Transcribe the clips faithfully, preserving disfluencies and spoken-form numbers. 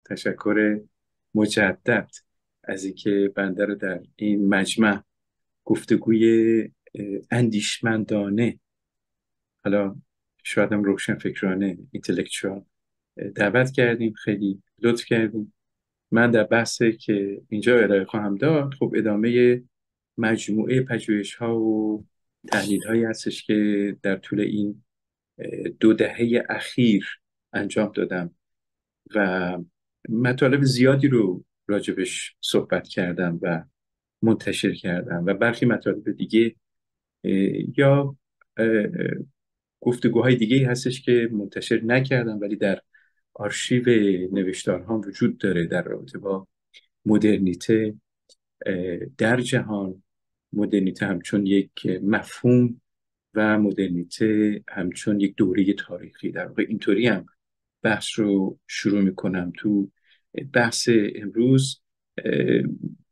تشکر مجدد از اینکه بنده رو در این مجمع گفتگوی اه، اندیشمندانه، حالا شاید هم روشن فکرانه، اینتלקچوال دعوت کردیم. خیلی لطف کردیم. من در بحثی که اینجا ارائه خواهم داد خب ادامه مجموعه پژوهش ها و تحلیل هایی هستش که در طول این اه، دو دهه اخیر انجام دادم و مطالب زیادی رو راجبش صحبت کردم و منتشر کردم و برخی مطالب دیگه اه، یا اه، اه، گفتگوهای دیگه هستش که منتشر نکردم ولی در آرشیو نوشتارهام وجود داره در رابطه با مدرنیته اه، در جهان، مدرنیته همچون یک مفهوم و مدرنیته همچون یک دوره تاریخی. در واقع اینطوری هم بحث رو شروع میکنم. تو بحث امروز اه،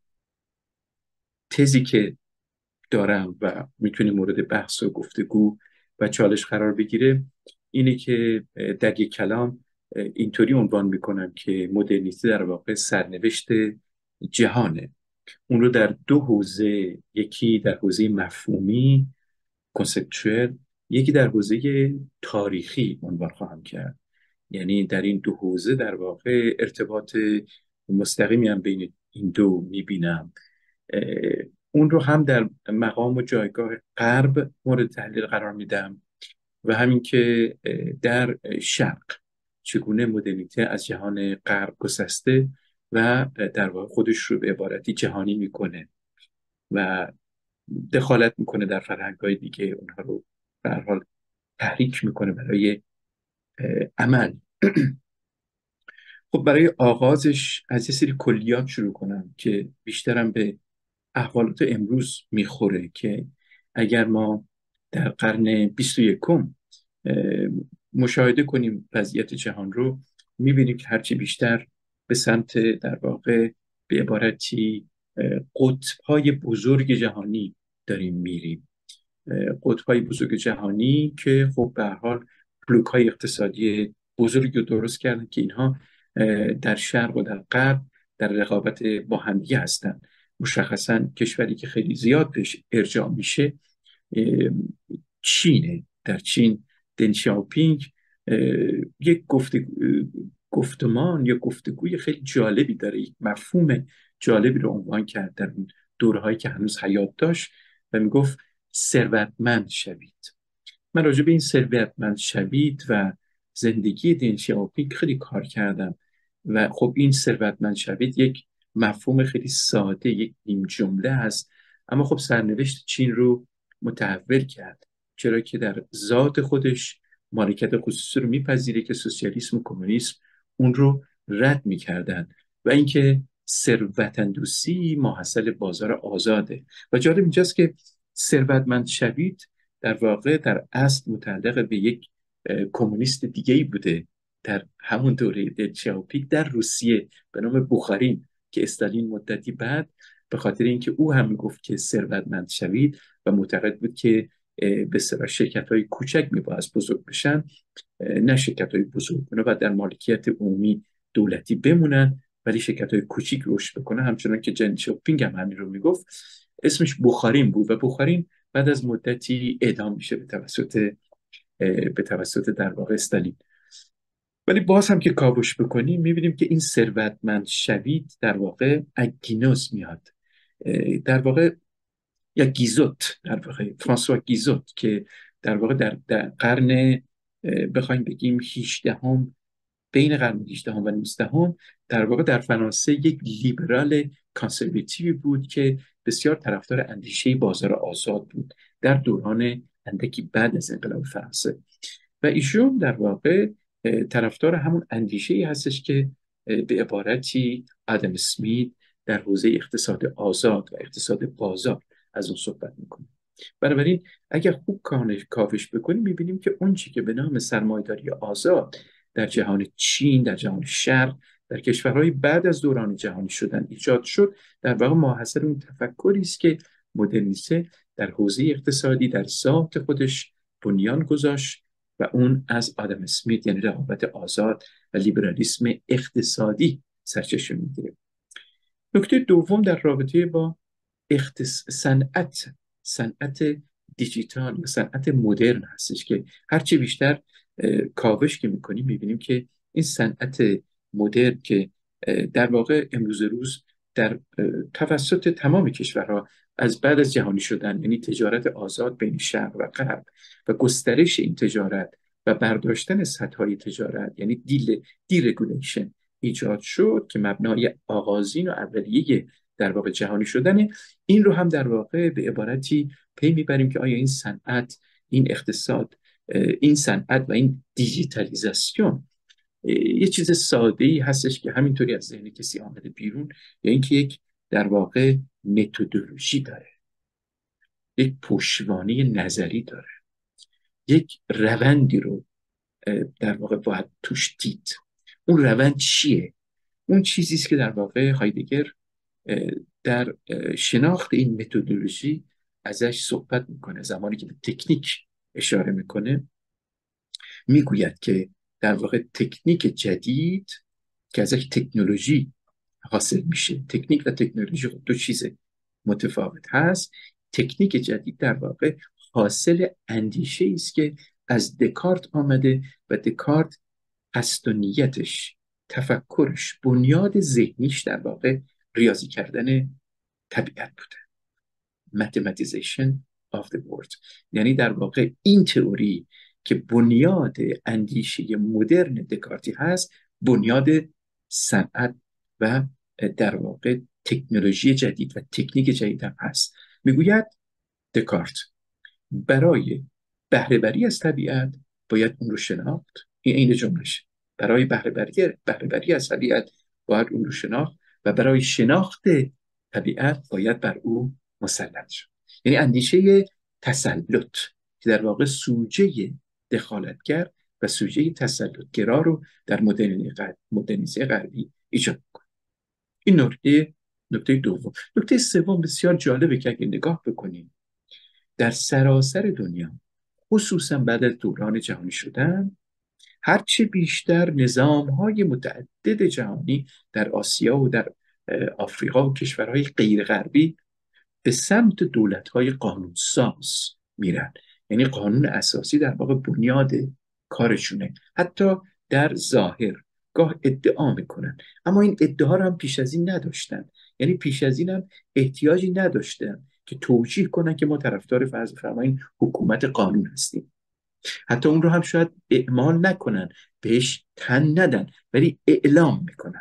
تزی که دارم و میتونه مورد بحث و گفتگو و چالش قرار بگیره اینه که اه، در یک کلام اه، اینطوری عنوان میکنم که مدرنیته در واقع سرنوشت جهانه. اون رو در دو حوزه، یکی در حوزه مفهومی کنسپچوال، یکی در حوزه تاریخی عنوان خواهم کرد. یعنی در این دو حوزه در واقع ارتباط مستقیمی هم بین این دو میبینم. اون رو هم در مقام و جایگاه غرب مورد تحلیل قرار میدم و همین که اه، در شرق چگونه مدرنیته از جهان غرب گسسته و در واقع خودش رو به عبارتی جهانی میکنه و دخالت میکنه در فرهنگ‌های دیگه، اونها رو به هر حال تحریک میکنه برای اه، عمل. خب برای آغازش از یه سری کلیات شروع کنم که بیشترم به احوالات امروز میخوره که اگر ما در قرن بیست و یکم مشاهده کنیم وضعیت جهان رو، میبینیم که هرچی بیشتر به سمت در واقع به عبارتی اه، قطب‌های بزرگ جهانی داریم میریم. اه، قطب‌های بزرگ جهانی که خب به هر حال بلوک‌های اقتصادی بزرگی رو درست کردن که اینها اه، در شرق و در غرب در رقابت با همدیگه هستن. مشخصا کشوری که خیلی زیاد بهش ارجاع میشه اه، چینه. در چین دن شیاوپینگ اه، یک گفت گفتمان یا گفتگوی خیلی جالبی داره، یک مفهوم جالبی رو عنوان کرد در اون دورهایی که هنوز حیات داشت و میگفت ثروتمند شوید. من راجع به این ثروتمند شوید و زندگی دن شیاوپینگ خیلی کار کردم و خب این ثروتمند شوید یک مفهوم خیلی ساده، یک نیم جمله هست، اما خب سرنوشت چین رو متحول کرد، چرا که در ذات خودش مالکیت خصوصی رو میپذیره که سوسیالیسم و کمونیسم اون رو رد میکردن و اینکه ثروت‌اندوزی ماحصل بازار آزاده. و جالب اینجاست که ثروتمند شوید در واقع در اصل متعلق به یک اه، کمونیست دیگه ای بوده در همون دوره دن شیاوپینگ در روسیه به نام بوخارین که استالین مدتی بعد به خاطر اینکه او هم میگفت که ثروتمند شوید و معتقد بود که اه، به اصطلاح شرکت‌های کوچک میباید بزرگ بشن، اه، نه شرکت‌های بزرگ، اونا باید در مالکیت عمومی دولتی بمونن ولی شرکت‌های کوچیک رشد بکنه. همچنان که دن شیاوپینگ هم همین رو میگفت. اسمش بوخارین بود و بوخارین بعد از مدتی اعدام میشه به توسط به توسط در واقع استالین. ولی باز هم که کاوش بکنیم میبینیم که این ثروتمند شوید در واقع از گینوس میاد. در واقع یا گیزوت، در واقع فرانسوا گیزوت که در واقع در, در قرن بخوایم بگیم هجدهم، بین قرن هجدهم و نوزدهم در واقع در فرانسه یک لیبرال کانسرواتیوی بود که بسیار طرفدار اندیشه بازار آزاد بود در دوران اندکی بعد از انقلاب فرانسه و ایشون در واقع اه، طرفدار همون اندیشه ای هستش که اه، به عبارتی آدم اسمیت در حوزه اقتصاد آزاد و اقتصاد بازار از اون صحبت میکنه. بنابراین اگر خوب کانش کاوش بکنیم میبینیم که اون چی که به نام سرمایه‌داری آزاد در جهان چین، در جهان شرق، در کشورهای بعد از دوران جهانی شدن ایجاد شد، در واقع ماحصل اون تفکری است که مدرنیته در حوزه اقتصادی در ذات خودش بنیان گذاشت و اون از آدم اسمیت، یعنی رقابت آزاد و لیبرالیسم اقتصادی سرچشمه میگیره. نکته دوم در رابطه با اختص... صنعت صنعت دیجیتال و صنعت مدرن هستش که هرچی بیشتر کاوش که میکنیم میبینیم که این صنعت مدرن که در واقع امروز روز در توسط تمام کشورها از بعد از جهانی شدن، یعنی تجارت آزاد بین شرق و غرب و گسترش این تجارت و برداشتن سدهای تجارت، یعنی دیل دیرگولیشن ایجاد شد که مبنای آغازین و اولیه در واقع جهانی شدن این رو هم در واقع به عبارتی پی میبریم که آیا این صنعت، این اقتصاد، این صنعت و این دیجیتالیزاسیون یه چیز ساده‌ای هستش که همینطوری از ذهن کسی آمده بیرون، یا اینکه یک در واقع متدولوژی داره، یک پشتوانه نظری داره، یک روندی رو در واقع باید توش دید. اون روند چیه؟ اون چیزی است که در واقع هایدگر در شناخت این متدولوژی ازش صحبت میکنه. زمانی که به تکنیک اشاره میکنه میگوید که در واقع تکنیک جدید که ازش تکنولوژی حاصل میشه، تکنیک و تکنولوژی دو چیز متفاوت هست. تکنیک جدید در واقع حاصل اندیشه است که از دکارت آمده و دکارت قصد و نیتش، تفکرش، بنیاد ذهنیش در واقع ریاضی کردن طبیعت بوده. mathematization of the world. یعنی در واقع این تئوری که بنیاد اندیشه مدرن دکارتی هست، بنیاد صنعت و در واقع تکنولوژی جدید و تکنیک جدید هم هست. میگوید دکارت برای بهره بری از طبیعت باید اون رو شناخت. این عین جمله‌شه. برای بهره بری بهره بری از طبیعت باید اون رو شناخت و برای شناخت طبیعت باید بر او مسلط شد. یعنی اندیشه تسلط که در واقع سوژه دخالتگر و سوژه تسلطگرا رو در مدرنیسم غربی ایجاد می‌کنه. این نکته نکته دوم. نکته سوم بسیار جالبه که اگه نگاه بکنیم در سراسر دنیا، خصوصا بعد از دوران جهانی شدن، هرچه بیشتر نظام‌های متعدد جهانی در آسیا و در آفریقا و کشورهای غیر غربی به سمت دولت‌های قانونساز میرن. یعنی قانون اساسی در واقع بنیاد کارشونه. حتی در ظاهر گاه ادعا میکنن، اما این ادعا رو هم پیش از این نداشتن. یعنی پیش از این هم احتیاجی نداشتن که توجیه کنن که ما طرفدار فرض فرمایین حکومت قانون هستیم. حتی اون رو هم شاید اعمال نکنن، بهش تن ندن، ولی اعلام میکنن.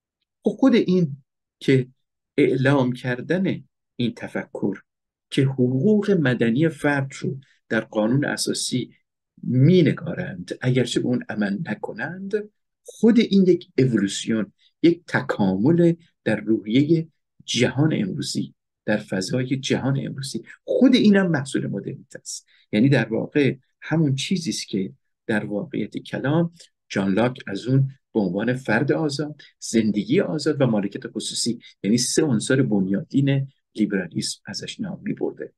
خود این که اعلام کردن این تفکر که حقوق مدنی فرد رو در قانون اساسی می نگارند اگرچه به اون عمل نکنند، خود این یک اِوولوسیون، یک تکامل در روحیه جهان امروزی، در فضای جهان امروزی، خود اینم محصول مدرنیته است. یعنی در واقع همون چیزی است که در واقعیت کلام جان لاک از اون به عنوان فرد آزاد، زندگی آزاد و مالکیت خصوصی، یعنی سه عنصر بنیادین لیبرالیسم ازش نام می‌برده.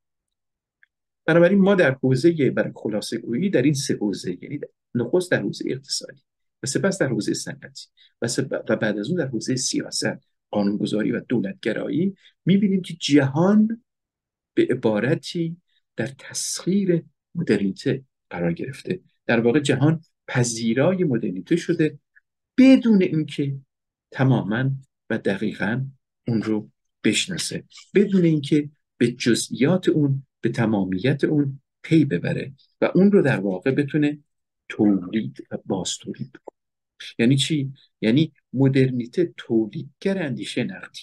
بنابراین ما در حوزه برای خلاصه گویی در این سه حوزه، یعنی نخست در حوزه اقتصادی و سپس در حوزه صنعتی و, و بعد از اون در حوزه سیاست، قانونگذاری و دولتگرایی، می‌بینیم که جهان به عبارتی در تسخیر مدرنیته قرار گرفته. در واقع جهان پذیرای مدرنیته شده بدون اینکه تماما و دقیقاً اون رو بشناسه، بدون اینکه به جزئیات اون، به تمامیت اون پی ببره و اون رو در واقع بتونه تولید و باز تولید بکنه. یعنی چی؟ یعنی مدرنیته تولیدگر اندیشه نقدی،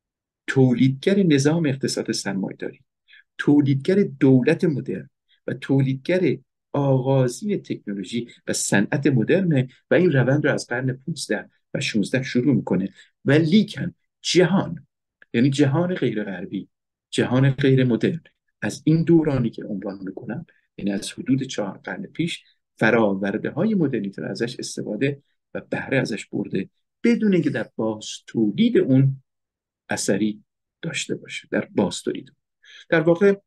تولیدگر نظام اقتصاد سرمایه‌داری، تولیدگر دولت مدرن و تولیدگر آغازین تکنولوژی و صنعت مدرن و این روند رو از قرن پانزده و شانزده شروع میکنه. و لیکن جهان، یعنی جهان غیر غربی، جهان غیر مدرن، از این دورانی که عنوان میکنم، یعنی از حدود چهار قرن پیش، فراورده های مدرنیته رو ازش استفاده و بهره ازش برده بدون اینکه در باز تولید اون اثری داشته باشه. در باز تولید در واقع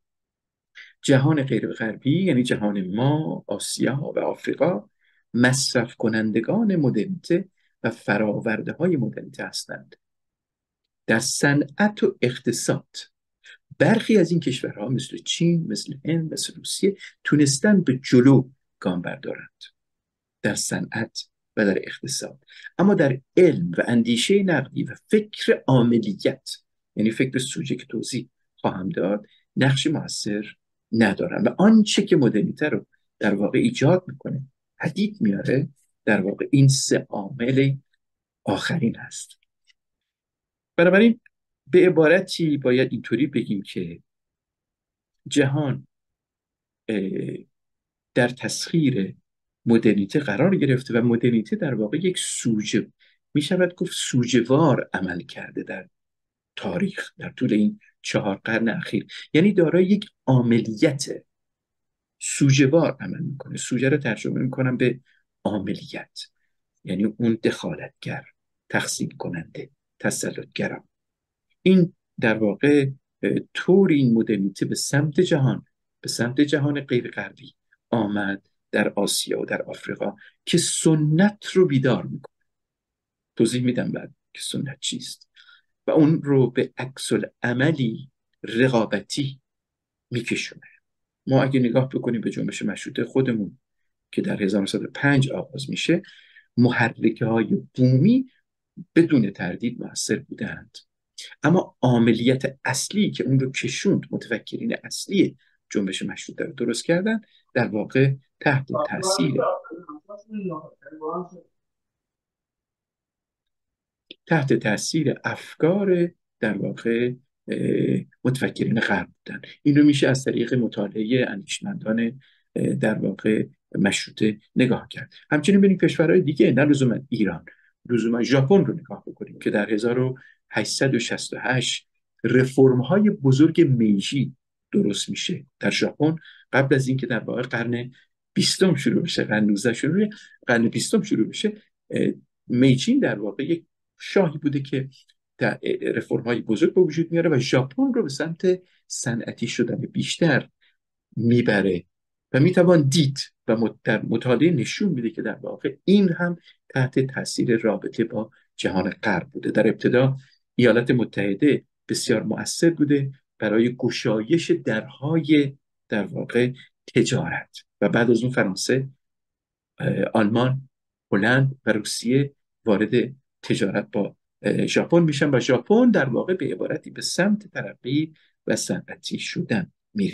جهان غیر غربی، یعنی جهان ما، آسیا و آفریقا، مصرف کنندگان مدرنیته و فراورده های مدرنیته هستند. در صنعت و اقتصاد برخی از این کشورها مثل چین، مثل هند، مثل روسیه تونستن به جلو گام بردارند در صنعت و در اقتصاد، اما در علم و اندیشه نقدی و فکر عاملیت، یعنی فکر سوژه که توضیح خواهم داد، نقش موثر ندارن و آنچه که مدرنیته رو در واقع ایجاد میکنه، پدید میاره، در واقع این سه عامل آخرین هست. بنابراین به عبارتی باید اینطوری بگیم که جهان در تسخیر مدرنیته قرار گرفته و مدرنیته در واقع یک سوژه، می شود گفت سوژه‌وار عمل کرده در تاریخ در طول این چهار قرن اخیر، یعنی دارای یک عاملیت سوژه‌وار عمل میکنه. سوژه رو ترجمه میکنم به عاملیت، یعنی اون دخالتگر، تقسیم کننده، تسلطگرا. این در واقع طور این مدرنیته به سمت جهان به سمت جهان غیر غربی آمد در آسیا و در آفریقا که سنت رو بیدار میکنه. توضیح میدم بعد که سنت چیست و اون رو به عکس العملی رقابتی میکشونه. ما اگه نگاه بکنیم به جنبش مشروطه خودمون که در هزار و نهصد و پنج آغاز میشه، محرکه های بومی بدون تردید موثر بودند، اما عاملیت اصلی که اون رو کشوند، متفکرین اصلی جنبش مشروطه رو درست کردن، در واقع تحت تاثیر تحت تاثیر افکار در واقع متفکرین غرب بودن. این رو میشه از طریق مطالعه اندیشمندان در واقع مشروطه نگاه کرد. همچنین ببینید کشورهای دیگه، نه لزوما ایران، لزوما ژاپن رو نگاه بکنیم که در هزار و هشتصد و شصت و هشت رفرم های بزرگ میجی درست میشه در ژاپن، قبل از اینکه در واقع قرن بیستم شروع بشه، قرن نوزدهم شروع بشه، قرن بیستم شروع بشه. میجی در واقع یک شاهی بوده که رفرم های بزرگ به وجود میاره و ژاپن رو به سمت صنعتی شدن بیشتر میبره و میتوان دید و در مطالعه نشون میده که در واقع این هم تحت تاثیر رابطه با جهان غرب بوده. در ابتدا ایالات متحده بسیار مؤثر بوده برای گشایش درهای در واقع تجارت و بعد از اون فرانسه، آلمان، هلند و روسیه وارد تجارت با ژاپن میشن و ژاپن در واقع به عبارتی به سمت ترقی و صنعتی شدن میره.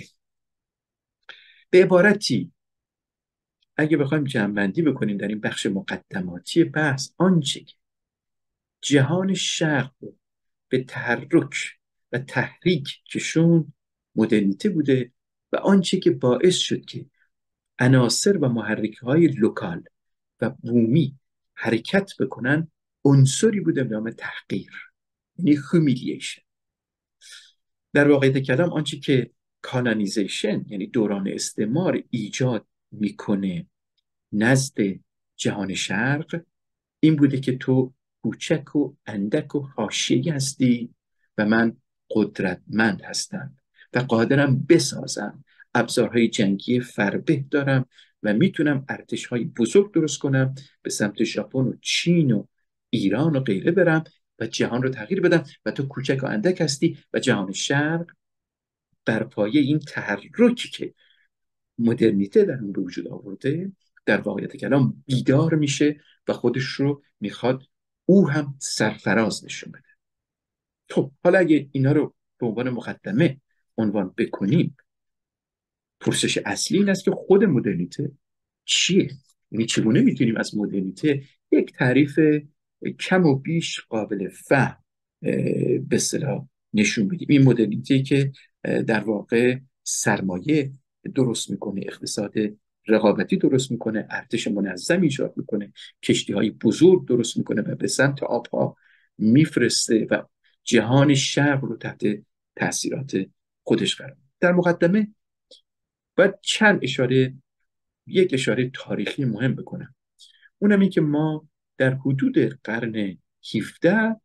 به عبارتی اگه بخوایم جمع‌بندی بکنیم در این بخش مقدماتی بحث، آنچه که جهان شرق رو به تحرک و تحریک کشون مدرنیته بوده و آنچه که باعث شد که عناصر و محرک‌های لوکال و بومی حرکت بکنن عنصری بوده به نام تحقیر، یعنی هومیلیشن. در واقعیت کلام آنچه که کالونیزیشن یعنی دوران استعمار ایجاد میکنه نزد جهان شرق این بوده که تو کوچک و اندک و حاشیه‌ای هستی و من قدرتمند هستم و قادرم بسازم، ابزارهای جنگی فربه دارم و میتونم ارتش‌های بزرگ درست کنم، به سمت ژاپن و چین و ایران و غیره برم و جهان رو تغییر بدم و تو کوچک و اندک هستی و جهان شرق بر پایه این تحرکی که مدرنیته در اون به وجود آورده در واقعیت کلام بیدار میشه و خودش رو میخواد او هم سرفراز نشون بده. خب حالا اگه اینا رو به عنوان مقدمه عنوان بکنیم، پرسش اصلی این است که خود مدرنیته چیه؟ یعنی چگونه میتونیم از مدرنیته یک تعریف کم و بیش قابل فهم به اصطلاح نشون بدیم؟ این مدرنیته که در واقع سرمایه درست میکنه، اقتصاد رقابتی درست میکنه، ارتش منظم ایجاد میکنه، کشتی های بزرگ درست میکنه و به سمت آبها میفرسته و جهان شرق رو تحت تاثیرات خودش قرار میده. در مقدمه باید چند اشاره یک اشاره تاریخی مهم بکنم، اونم این که ما در حدود قرن هفدهم،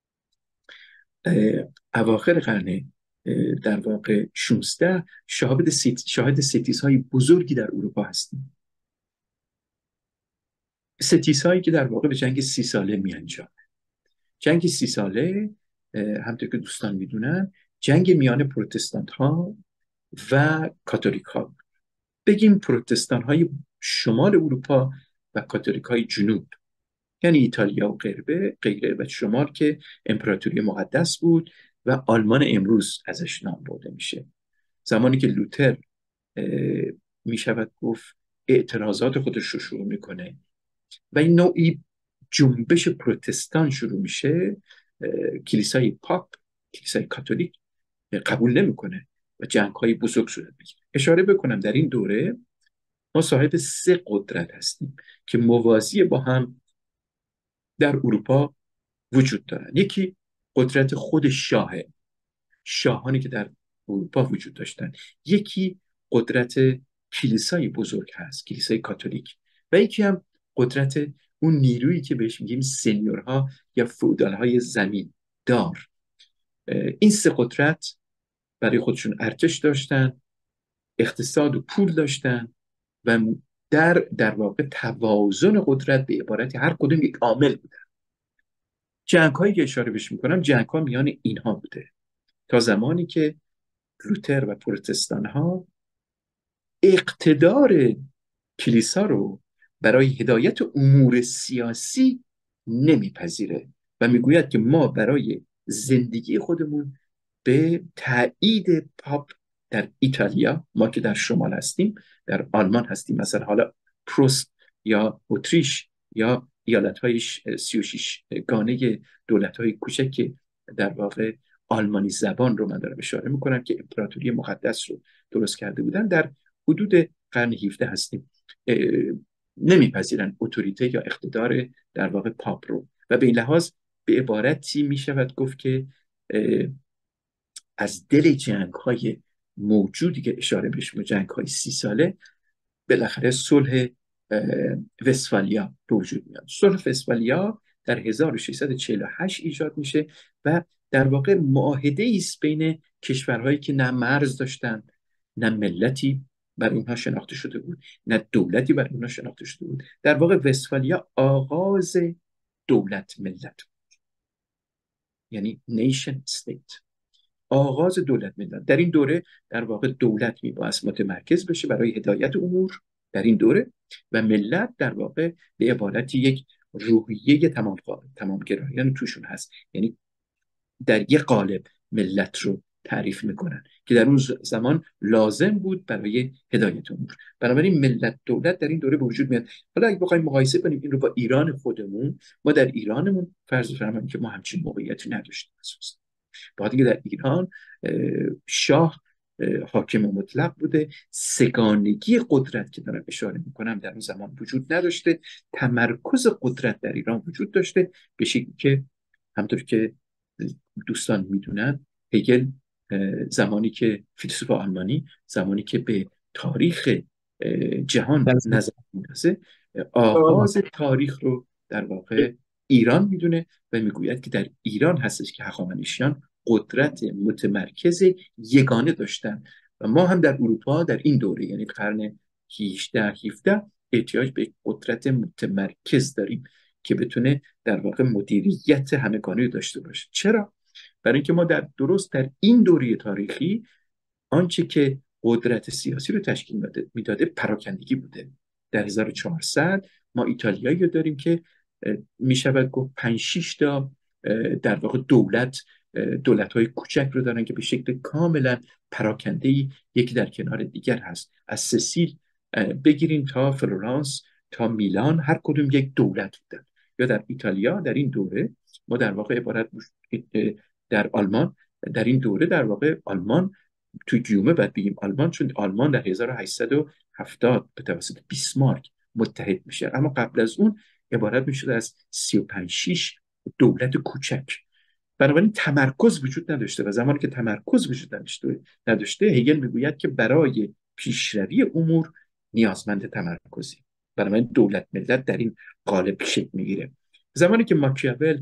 اواخر قرن در واقع شانزده، شاهد شاهد ستیزهای بزرگی در اروپا هستیم. ستیسایی که در واقع به جنگ سی ساله می انجام. جنگ سی ساله همطور که دوستان میدونن جنگ میان پروتستانت ها و کاتولیک ها بود. بگیم پروتستان های شمال اروپا و کاتولیک های جنوب، یعنی ایتالیا و غیره غیره و شمال که امپراتوری مقدس بود و آلمان امروز ازش نام برده میشه. زمانی که لوتر می شود گفت اعتراضات خودش رو شروع میکنه و این نوعی جنبش پروتستان شروع میشه، کلیسای پاپ، کلیسای کاتولیک قبول نمیکنه و جنگ های بزرگ صورت میگیره. اشاره بکنم در این دوره ما صاحب سه قدرت هستیم که موازی با هم در اروپا وجود دارن. یکی قدرت خود شاهه، شاهانی که در اروپا وجود داشتن. یکی قدرت کلیسای بزرگ هست، کلیسای کاتولیک. و یکی هم قدرت اون نیرویی که بهش میگیم سنیورها یا فئودالهای زمین دار. این سه قدرت برای خودشون ارتش داشتن، اقتصاد و پول داشتن و در در واقع توازن قدرت به عبارت هر کدوم یک عامل بودن. جنگ هایی که اشاره بهش میکنم جنگ ها میان اینها بوده تا زمانی که لوتر و پروتستان ها اقتدار کلیسا رو برای هدایت امور سیاسی نمیپذیره و میگوید که ما برای زندگی خودمون به تایید پاپ در ایتالیا، ما که در شمال هستیم، در آلمان هستیم مثلا، حالا پروست یا اتریش یا ایالت‌های سی و شش گانه دولت‌های کوچک که در واقع آلمانی زبان رو من دارم اشاره میکنم که امپراتوری مقدس رو درست کرده بودن، در حدود قرن هفدهم هستیم، نمیپذیرن اتوریته یا اقتدار در واقع پاپ رو و به این لحاظ به عبارتی میشود گفت که از دل جنگ های موجودی که اشاره بهش جنگ های سی ساله بالاخره صلح وستفالیا به وجود میاد. صلح وستفالیا در هزار و ششصد و چهل و هشت ایجاد میشه و در واقع معاهده است بین کشورهایی که نه مرز داشتن، نه ملتی بر اونها شناخته شده بود، نه دولتی بر اونها شناخته شده بود. در واقع وستفالیا آغاز دولت ملت بود، یعنی نیشن استیت، آغاز دولت ملت. در این دوره در واقع دولت میبایست متمرکز بشه برای هدایت امور در این دوره و ملت در واقع به عبارتی یک روحیه تمام تمام گرایان توشون هست، یعنی در یک قالب ملت رو تعریف میکنن که در اون زمان لازم بود برای هدایت امور. بنابراین ملت دولت در این دوره به وجود میاد. حالا اگه بخوایم مقایسه کنیم این رو با ایران خودمون، ما در ایرانمون فرض فرماییم که ما همچین موقعیتی نداشتیم اساساً. با اینکه در ایران شاه حاکم مطلق بوده، سگانگی قدرت که دارم اشاره میکنم در اون زمان وجود نداشته، تمرکز قدرت در ایران وجود داشته به شکلی که همطور که دوستان میدونن هگل زمانی که فیلسوف آلمانی زمانی که به تاریخ جهان نظر میندازه، آغاز تاریخ رو در واقع ایران میدونه و میگوید که در ایران هستش که هخامنشیان قدرت متمرکز یگانه داشتن و ما هم در اروپا در این دوره یعنی قرن هجدهم هفدهم احتیاج به قدرت متمرکز داریم که بتونه در واقع مدیریت همگانی داشته باشه. چرا؟ برای اینکه ما در درست در این دوره تاریخی آنچه که قدرت سیاسی رو تشکیل میداده پراکندگی بوده. در هزار و چهارصد ما ایتالیایی رو داریم که میشود گفت پنج شش تا در واقع دولت دولت‌های کوچک رو دارن که به شکل کاملا پراکنده‌ای یکی در کنار دیگر هست. از سسیل بگیریم تا فلورانس تا میلان هر کدوم یک دولت بودن. یا در ایتالیا در این دوره ما در واقع عبارت در آلمان در این دوره در واقع آلمان توی گیومه باید بگیم آلمان، چون آلمان در هزار و هشتصد و هفتاد به توسط بیسمارک متحد میشه، اما قبل از اون عبارت میشد از سی و پنج شش دولت کوچک. بنابراین تمرکز وجود نداشته و زمانی که تمرکز وجود نداشته نداشته هگل میگوید که برای پیشروی امور نیازمند تمرکزی. بنابراین دولت ملت در این قالب شکل میگیره. زمانی که ماکیاول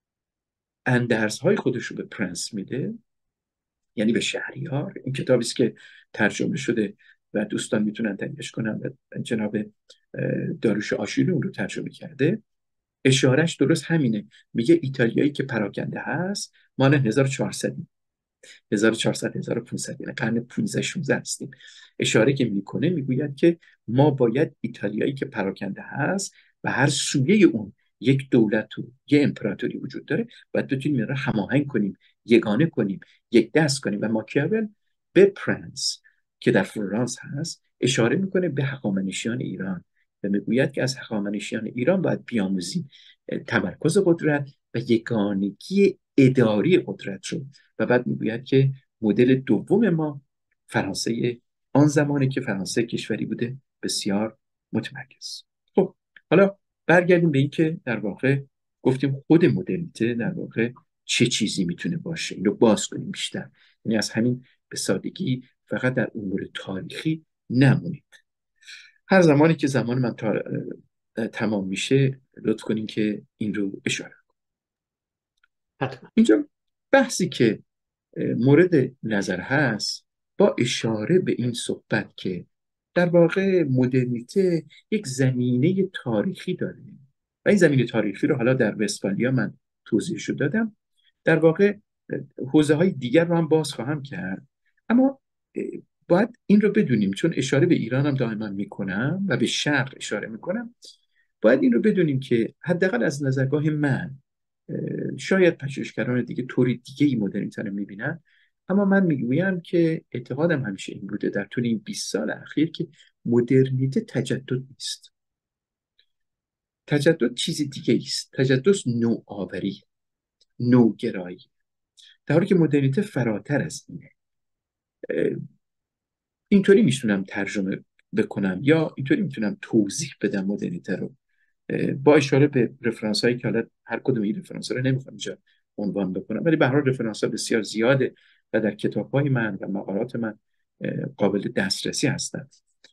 اندرزهای خودش رو به پرنس میده، یعنی به شهریار، این کتابی است که ترجمه شده و دوستان میتونن تهیهش کنن و جناب داریوش آشوری اون رو ترجمه کرده. اشارهش درست همینه، میگه ایتالیایی که پراکنده هست مال هزار و چهارصد هزار و چهارصد هزار و پانصد، یعنی قرن پانزده شانزده هستیم. اشاره که میکنه میگوید که ما باید ایتالیایی که پراکنده هست و هر سویه اون یک دولت و یک امپراتوری وجود داره، باید بتونیم این را هماهنگ کنیم، یگانه کنیم، یک دست کنیم. و ماکیاول به پرنس که در فلورانس هست اشاره میکنه به هخامنشیان ایران و میگوید که از هخامنشیان ایران باید بیاموزیم تمرکز قدرت و یگانگی اداری قدرت رو. و بعد میگوید که مدل دوم ما فرانسه آن زمانی که فرانسه کشوری بوده بسیار متمرکز. خب حالا برگردیم به این که در واقع گفتیم خود مدرنیته در واقع چه چیزی میتونه باشه، اینو باز کنیم بیشتر. یعنی از همین به سادگی فقط در امور تاریخی نمونید. هر زمانی که زمان من تا... تمام میشه لطف کنیم که این رو اشاره کنیم. حتما. اینجا بحثی که مورد نظر هست با اشاره به این صحبت که در واقع مدرنیته یک زمینه تاریخی داره و این زمینه تاریخی رو حالا در وستفالیا من توضیحشو دادم. در واقع حوزه های دیگر رو هم باز خواهم کرد، اما باید این رو بدونیم، چون اشاره به ایران هم دائما میکنم و به شرق اشاره میکنم، باید این رو بدونیم که حداقل از نظرگاه من، شاید پژوهشگران دیگه طوری دیگه ای مدرنیته رو میبینن، اما من میگویم که اعتقادم همیشه این بوده در طول این بیست سال اخیر که مدرنیته تجدد نیست. تجدد چیزی دیگه است. تجدد نوآوری، نوگرایی، در حالی که مدرنیته فراتر از اینه. اینطوری میتونم ترجمه بکنم یا اینطوری میتونم توضیح بدم مدرنیته رو با اشاره به رفرنس هایی که حالا هر کدوم این رفرنس ها رو نمیخوام اینجا عنوان بکنم، ولی به هر حال رفرنس ها بسیار زیاده و در کتاب های من و مقالات من قابل دسترسی هستند.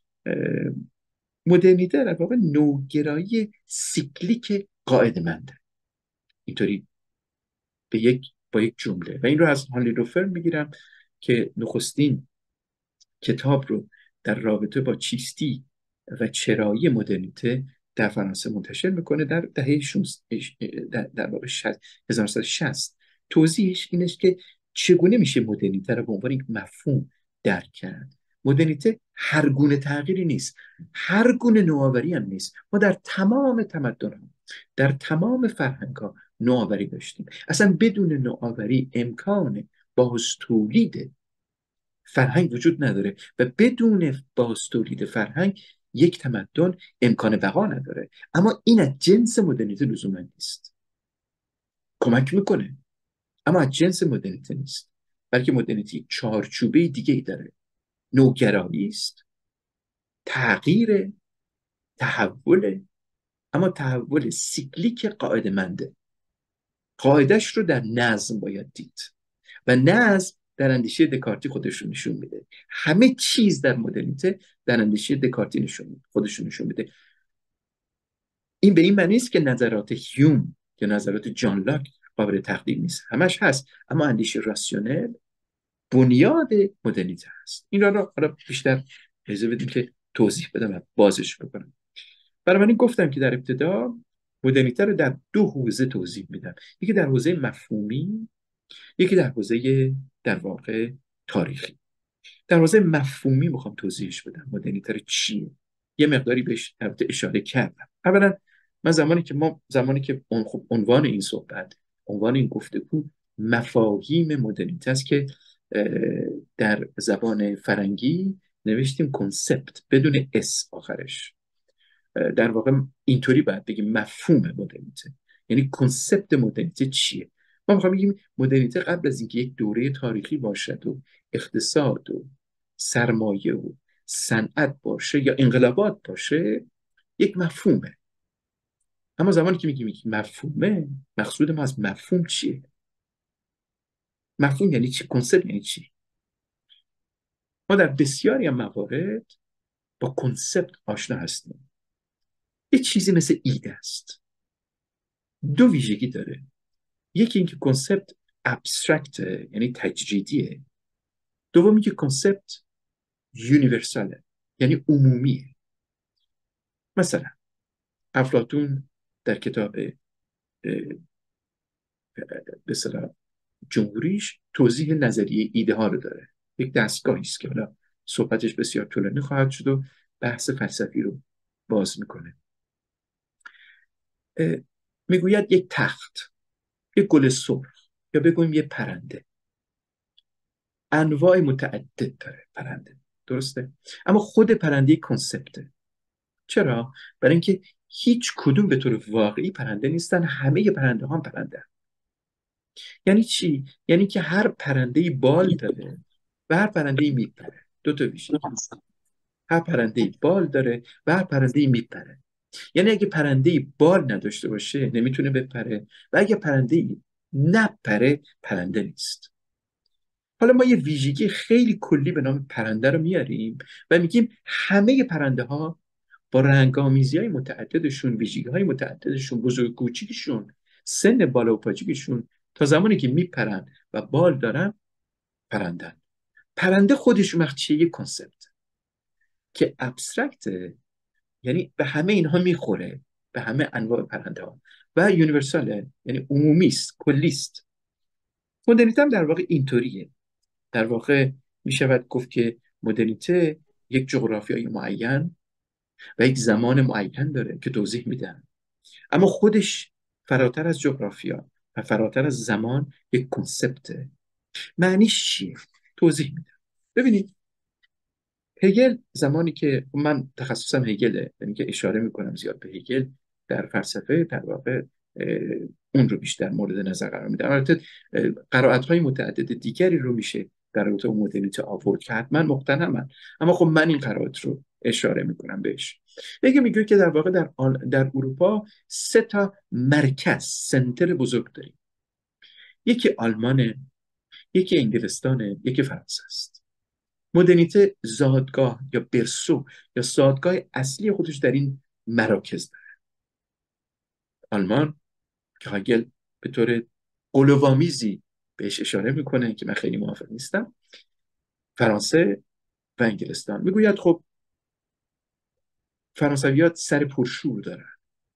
مدرنیته در واقع نوگرایی سیکلیک قاعده‌منده، اینطوری به یک با یک جمله. و این رو از هانلی روفر میگیرم که نخستین کتاب رو در رابطه با چیستی و چرایی مدرنیته در فرانسه منتشر میکنه در دهه در, در واقع هزار و نهصد و شصت. توضیحش اینش که چگونه میشه مدرنیته رو به عنوان یک مفهوم درک کرد. مدرنیته هر گونه تغییری نیست، هر گونه نوآوری هم نیست. ما در تمام تمدن‌ها، در تمام فرهنگ‌ها نوآوری داشتیم. اصلا بدون نوآوری امکان بازتولید فرهنگ وجود نداره و بدون بازتولید فرهنگ یک تمدن امکان بقا نداره. اما این از جنس مدرنیته لزوما نیست. کمک میکنه اما از جنس مدرنیته نیست، بلکه مدرنیته چارچوبه دیگه ای داره. نوگرایی است، تغییر، تحول، اما تحول سیکلیک قاعده‌منده. قاعدش رو در نظم باید دید و نظم در اندیشه دکارتی خودش رو نشون میده. همه چیز در مدرنیته در اندیشه دکارتی نشون خودش رو نشون میده. این به این معنی است که نظرات هیوم یا نظرات جان لاک قابل تقدیم نیست، همش هست، اما اندیشه راسیونل بنیاد مدرنیته هست. این را حالا بیشتر اجازه بدیم که توضیح بدم و بازش بکنم. بنابراین گفتم که در ابتدا مدرنیته رو در دو حوزه توضیح میدم، یکی در حوزه مفهومی، یکی در حوزه در واقع تاریخی. در حوزه مفهومی میخوام توضیحش بدم مدرنیته رو چیه. یه مقداری بهش اشاره کردم. اولا من زمانی که ما زمانی که عنوان این صحبت، عنوان این گفتگو مفاهیم مدرنیته است که در زبان فرنگی نوشتیم کنسپت بدون اس آخرش. در واقع اینطوری باید بگیم مفهوم مدرنیته، یعنی کنسپت مدرنیته چیه. ما میخوام بگیم مدرنیته قبل از اینکه یک دوره تاریخی باشد و اقتصاد و سرمایه و صنعت باشه یا انقلابات باشه، یک مفهومه. اما زمانی که میگیم یک مفهومه، مقصود ما از مفهوم چیه؟ مفهوم یعنی چی؟ کنسپت یعنی چی؟ ما در بسیاری از موارد با کنسپت آشنا هستیم. یه چیزی مثل ایده است. دو ویژگی داره. یکی اینکه کنسپت ابسترکت، یعنی تجریدیه. دومی که کنسپت یونیورساله، یعنی عمومیه. مثلا افلاطون در کتاب به اصطلاح جمهوریش توضیح نظریه ایده ها رو داره. یک دستگاهی است که حالا صحبتش بسیار طولانی خواهد شد و بحث فلسفی رو باز میکنه. میگوید یک تخت، یک گل سرخ، یا بگویم یک پرنده، انواع متعدد داره پرنده، درسته؟ اما خود پرنده کنسپته. چرا؟ برای اینکه هیچ کدوم به طور واقعی پرنده نیستن، همه پرنده ها هم پرنده هم. یعنی چی؟ یعنی که هر پرنده بال داره و هر پرنده میپره. دو تا ویژگی. هر پرنده بال داره و هر پرنده میپره. یعنی اگه پرنده بال نداشته باشه نمیتونه بپره، و اگه پرنده نپره پرنده نیست. حالا ما یه ویژگی خیلی کلی به نام پرنده رو میاریم و میگیم همه پرنده ها با رنگامیزی های متعددشون، ویژگی های متعددشون، بزرگ کوچیکشون، سن بالا و پایینشون، تا زمانی که میپرن و بال دارن پرندن. پرنده خودش وقت چیه؟ یک کانسپت که ابسترکته، یعنی به همه اینها میخوره، به همه انواع پرنده ها، و یونیورساله، یعنی عمومیست، کلیست. مدرنیته هم در واقع اینطوریه. در واقع میشود گفت که مدرنیته یک جغرافیای معین و یک زمان معین داره که توضیح میدن، اما خودش فراتر از جغرافیا و فراتر از زمان یک کنسپته. معنیش چیه؟ توضیح میدم. ببینید، هگل زمانی که من تخصصم هگله، یعنی که اشاره میکنم زیاد به هگل در فلسفه، در واقع اون رو بیشتر مورد نظر قرار میدم. البته قرائت‌های متعدد دیگری رو میشه در رابطه با مدرنیته آورد که حتما مقتنمن، اما خب من این قرائت رو اشاره میکنم بهش. هگل میگه که در واقع در در اروپا سه تا مرکز، سنتر بزرگ داریم. یکی آلمانه، یکی انگلستانه، یکی فرانسه است. مدرنیته زادگاه یا برسو یا زادگاه اصلی خودش در این مراکز داره. آلمان که هگل به طور قلوآمیزی بهش اشاره میکنه که من خیلی موافق نیستم، فرانسه و انگلستان. میگوید خب فرانسویات سر پرشور دارن.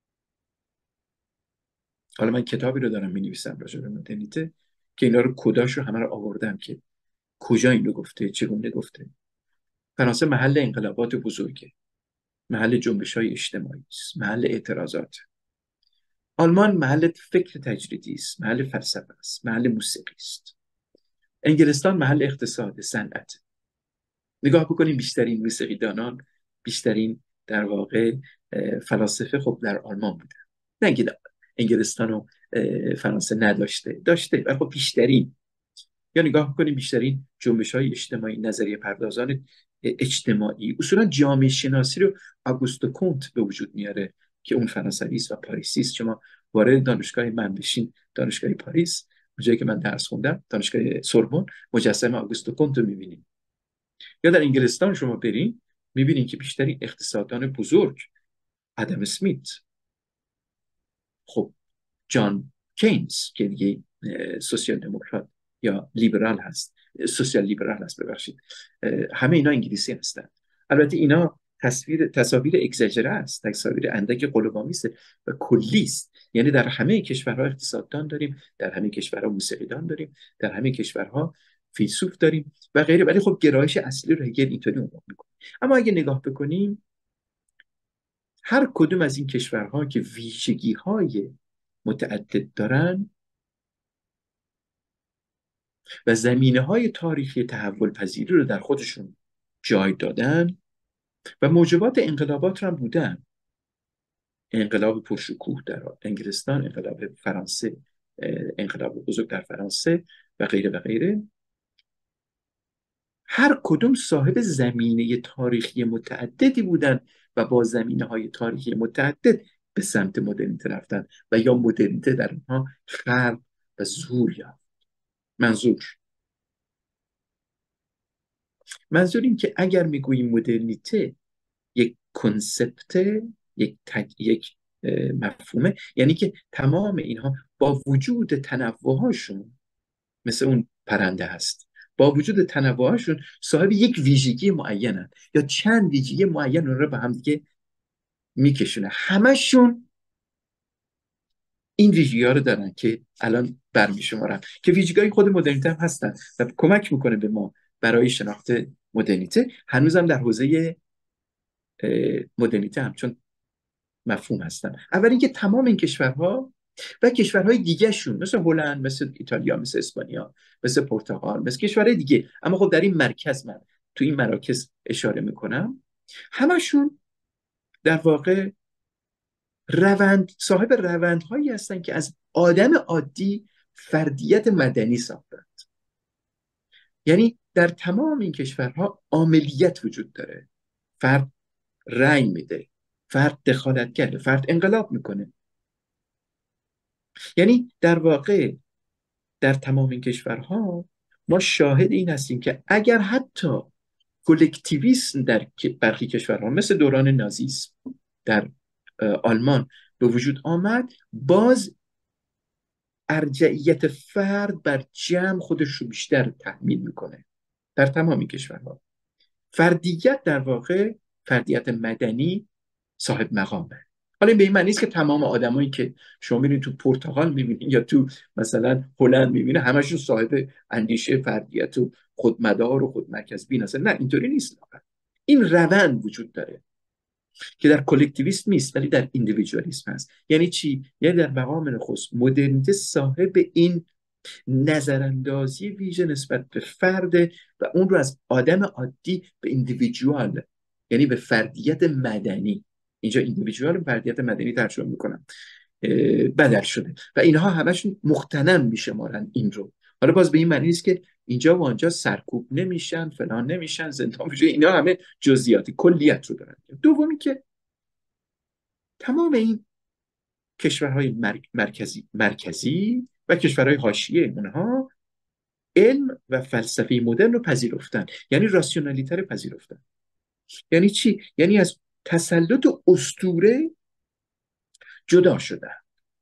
حالا من کتابی رو دارم مینویسم راجع به مدرنیته که اینا رو کداش رو همه رو آوردم که کجا این رو گفته، چگونه گفته. فرانسه محل انقلابات بزرگه، محل جنبش‌های اجتماعی است، محل اعتراضات. آلمان محل فکر تجریدی است، محل فلسفه است، محل موسیقی است. انگلستان محل اقتصاد، صنعت. نگاه بکنیم بیشترین موسیقیدانان، بیشترین در واقع فلاسفه خب در آلمان بودن. نه اینکه انگلستان و فرانسه نداشته، داشته، ولی خب بیشترین. یا نگاه بکنیم بیشترین جنبش‌های اجتماعی، نظریه پردازان اجتماعی، اصولا جامعه شناسی رو آگوستو کونت به وجود میاره که اون فرانسوی است و پاریسی است. شما وارد دانشگاه من بشین، دانشگاه پاریس، جایی که من درس خوندم، دانشگاه سوربن، مجسمه آگوستو کونت رو می‌بینید. یا در انگلستان شما برین می‌بینید که بیشترین اقتصاددان بزرگ، آدم اسمیت، خب جان کینز که دیگه سوسیال دموکرات یا لیبرال هست، سوسیال لیبرال هست ببخشید، همه اینا انگلیسی هستن. البته اینا تصویر تصاویر اگزاجره است، تصاویر اندک قلوآمیز و کلی است. یعنی در همه کشورها اقتصاددان داریم، در همه کشورها موسیقیدان داریم، در همه کشورها فیلسوف داریم و غیره، ولی خب گرایش اصلی رو هگل اینطوری عنوان میکنه. اما اگه نگاه بکنیم هر کدوم از این کشورها که ویژگی‌های متعدد دارن و زمینه‌های تاریخی تحول پذیری رو در خودشون جای دادن و موجبات انقلابات رو هم بودن. انقلاب پرشکوه در انگلستان، انقلاب فرانسه، انقلاب بزرگ در فرانسه و غیره و غیره. هر کدوم صاحب زمینه تاریخی متعددی بودن و با زمینه‌های تاریخی متعدد به سمت مدرنیته رفتن و یا مدرنیته در اونها خلق و ظهور یافت. منظور منظور این که اگر میگوییم مدرنیته یک کنسپت، یک تک، یک مفهومه، یعنی که تمام اینها با وجود تنوعهاشون مثل اون پرنده هست، با وجود تنوعشون صاحب یک ویژگی معینن یا چند ویژگی معین رو به هم دیگه میکشونه. همشون این ویژگی ها رو دارن که الان برمیشمارم که ویژگی های خود مدرنیته هم هستن و کمک میکنه به ما برای شناخت مدرنیته. هنوزم در حوزه مدرنیته همچون مفهوم هستن. اول اینکه تمام این کشورها و کشورهای دیگه شون مثل هلند، مثل ایتالیا، مثل اسپانیا، مثل پرتغال، مثل کشورهای دیگه، اما خب در این مرکز من تو این مراکز اشاره میکنم، همشون در واقع روند صاحب روندهایی هستن که از آدم عادی فردیت مدنی ساختند. یعنی در تمام این کشورها عاملیت وجود داره، فرد رأی میده، فرد دخالت کرده، فرد انقلاب میکنه. یعنی در واقع در تمام این کشورها ما شاهد این هستیم که اگر حتی کلکتیویسم در برخی کشورها مثل دوران نازیسم در آلمان به وجود آمد، باز ارجعیت فرد بر جمع خودش رو بیشتر تحمیل میکنه. در تمام این کشورها فردیت در واقع فردیت مدنی صاحب مقامه. حالا این به این معنی نیست که تمام آدمایی که شما میبینید تو پرتغال میبینید یا تو مثلا هلند میبینید همشون صاحب اندیشه فردیت و خودمدار و خودمرکز بین هستن. نه، اینطوری نیست. این روند وجود داره که در کلکتیویسم نیست ولی در ایندیویدوالیسم هست. یعنی چی؟ یعنی در مقام نخست مدرنیته صاحب این نظراندازی ویژه نسبت به فرد و اون رو از آدم عادی به ایندیویدوال، یعنی به فردیت مدنی، اینجا ایندیویدوال فردیت مدنی ترجمه میکنم، بدل شده و اینها همشون مختنم میشمارن این رو. حالا باز به این معنی نیست که اینجا و آنجا سرکوب نمیشن، فلان نمیشن، زندان میشه، اینا همه جزئیاتی، کلیت رو دارن. دومی که تمام این کشورهای مرکزی مرکزی و کشورهای حاشیه اونها علم و فلسفه مدرن رو پذیرفتن، یعنی راسیونالیته رو پذیرفتن. یعنی چی؟ یعنی از تسلط اسطوره جدا شدن.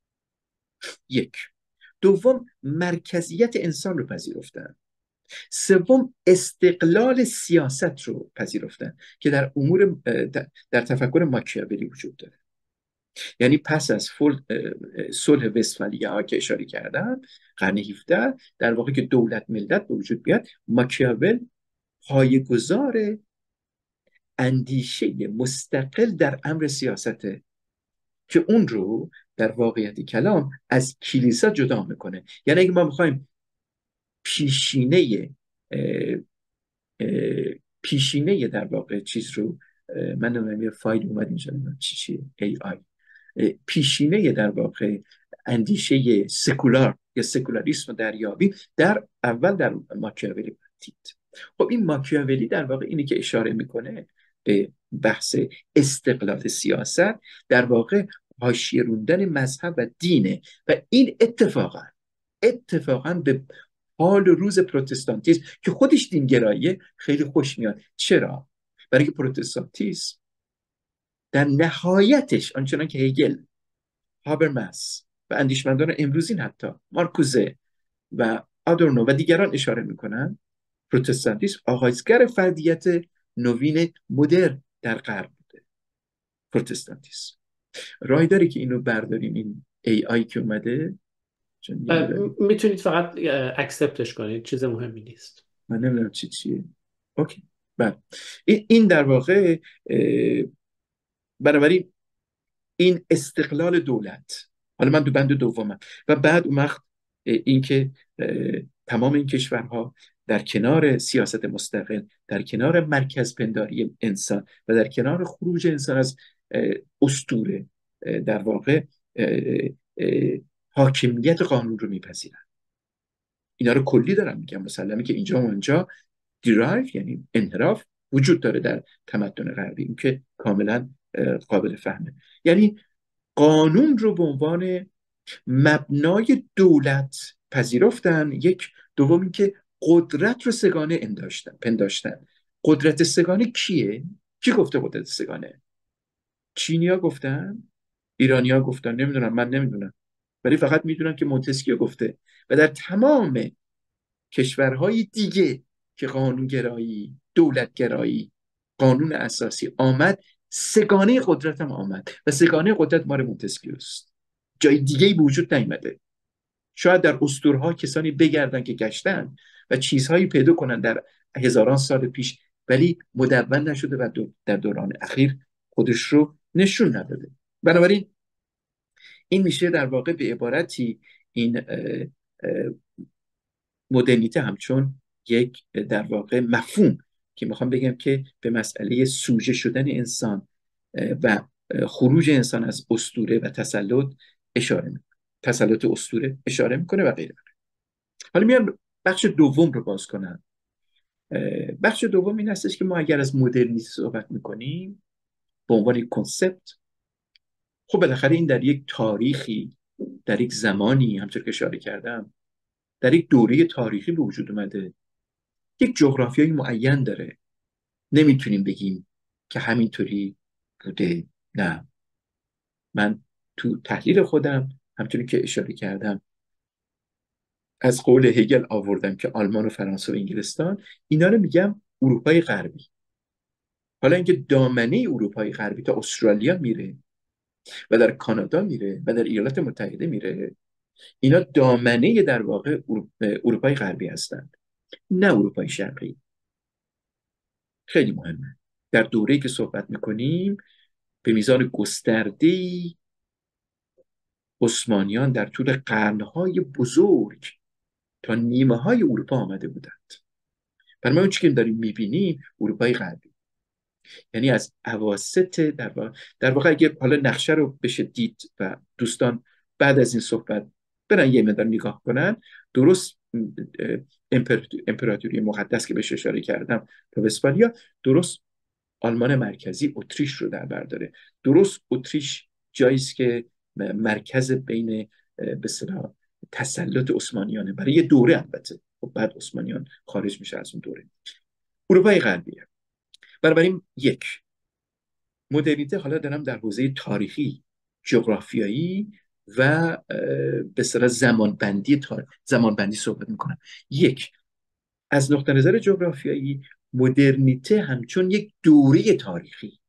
یک. دوم، مرکزیت انسان رو پذیرفتن. سوم، استقلال سیاست رو پذیرفتن که در امور در تفکر ماکیاولی وجود داره. یعنی پس از صلح وستفالیا ها که اشاره کردم قرن هفدهم، در واقع که دولت ملت به وجود بیاد، ماکیاول پایه‌گذار اندیشه مستقل در امر سیاسته که اون رو در واقعیت کلام از کلیسا جدا میکنه. یعنی اگه ما میخوایم پیشینه اه اه پیشینه در واقع چیز رو، من نمیدونم یه فایل اومد اینجا چی چیه ای آی، پیشینه در واقع اندیشه سکولار یا سکولاریسم دریابی، در اول در ماکیاولی دید. خب این ماکیاولی در واقع اینی که اشاره میکنه به بحث استقلال سیاست، در واقع حاشیه روندن مذهب و دینه و این اتفاقا اتفاقا به حال و روز پروتستانتیسم که خودش دینگراییه خیلی خوش میاد. چرا؟ برای که پروتستانتیسم در نهایتش آنچنان که هگل، هابرماس و اندیشمندان امروزین حتی مارکوزه و آدورنو و دیگران اشاره میکنن، پروتستانتیسم آغازگر فردیت نوین مدرن در غرب بوده. پروتستانتیسم راهی داره که اینو برداریم، این ای آی که اومده میتونید فقط اکسپتش کنید، چیز مهمی نیست. من نمیدونم چی چیه. اوکی. بله، این در واقع بنابراین این استقلال دولت، حالا من دو بند دومم و بعد اون وقت این که تمام این کشورها در کنار سیاست مستقل، در کنار مرکز پنداری انسان و در کنار خروج انسان از اسطوره، در واقع حاکمیت قانون رو میپذیرن. اینا رو کلی دارم میگم، مسلمه که اینجا و اونجا دیرایو یعنی انحراف وجود داره در تمدن غربی، این که کاملا قابل فهمه. یعنی قانون رو به عنوان مبنای دولت پذیرفتن. یک. دوم این که قدرت رو سگانه انداشتن پنداشتن. قدرت سگانه کیه؟ کی گفته قدرت سگانه؟ چینیا گفتن؟ ایرانیا گفتن؟ نمیدونم، من نمیدونم، ولی فقط میدونم که مونتسکیو گفته و در تمام کشورهای دیگه که قانونگرایی، دولتگرایی، قانون اساسی آمد، سگانه قدرت هم آمد و سگانه قدرت مال مونتسکیوست. جای دیگه ای به وجود نیامده. شاید در اسطورها کسانی بگردن که گشتن و چیزهایی پیدا کنن در هزاران سال پیش، ولی مدون نشده و در دوران اخیر خودش رو نشون نداده. بنابراین این میشه در واقع به عبارتی این اه اه مدرنیته همچون یک در واقع مفهوم که میخوام بگم که به مسئله سوژه شدن انسان و خروج انسان از اسطوره و تسلط اشاره میکنه، تسلط اسطوره اشاره میکنه و غیره. حالا میام بخش دوم رو باز کنم. بخش دوم این هستش که ما اگر از مدرنیته صحبت میکنیم به عنوان کنسپت، خب بالاخره این در یک تاریخی، در یک زمانی، همچون که اشاره کردم، در یک دوره تاریخی به وجود اومده، یک جغرافیای معین داره. نمیتونیم بگیم که همینطوری بوده. نه، من تو تحلیل خودم همونطوری که اشاره کردم از قول هگل آوردم که آلمان و فرانسه و انگلستان، اینا رو میگم اروپای غربی. حالا اینکه دامنه اروپای غربی تا استرالیا میره و در کانادا میره و در ایالات متحده میره، اینا دامنه در واقع اروپای غربی هستند، نه اروپای شرقی. خیلی مهمه. در دوره‌ای که صحبت میکنیم به میزان گسترده‌ای عثمانیان در طول قرنهای بزرگ تا نیمه های اروپا آمده بودند. برای ما اون چی که داریم میبینیم اروپای غربی، یعنی از اواسط در واقع در واقع اگه حالا نقشه رو بشه دید و دوستان بعد از این صحبت برن یه مقدار نگاه کنن، درست امپراتوری مقدس که بهش اشاره کردم تا وستفالیا، درست آلمان مرکزی اتریش رو در بر داره. درست اتریش جایی است که مرکز بین به اصطلاح تسلط عثمانیانه برای یه دوره، البته خب بعد عثمانیان خارج میشه از اون دوره. اروپای غربیه. بنابراین یک مدرنیته، حالا دارم در حوزه تاریخی، جغرافیایی و به اصطلاح زمانبندی زمانبندی صحبت میکنم. یک، از نقطه نظر جغرافیایی مدرنیته همچون یک دوره تاریخی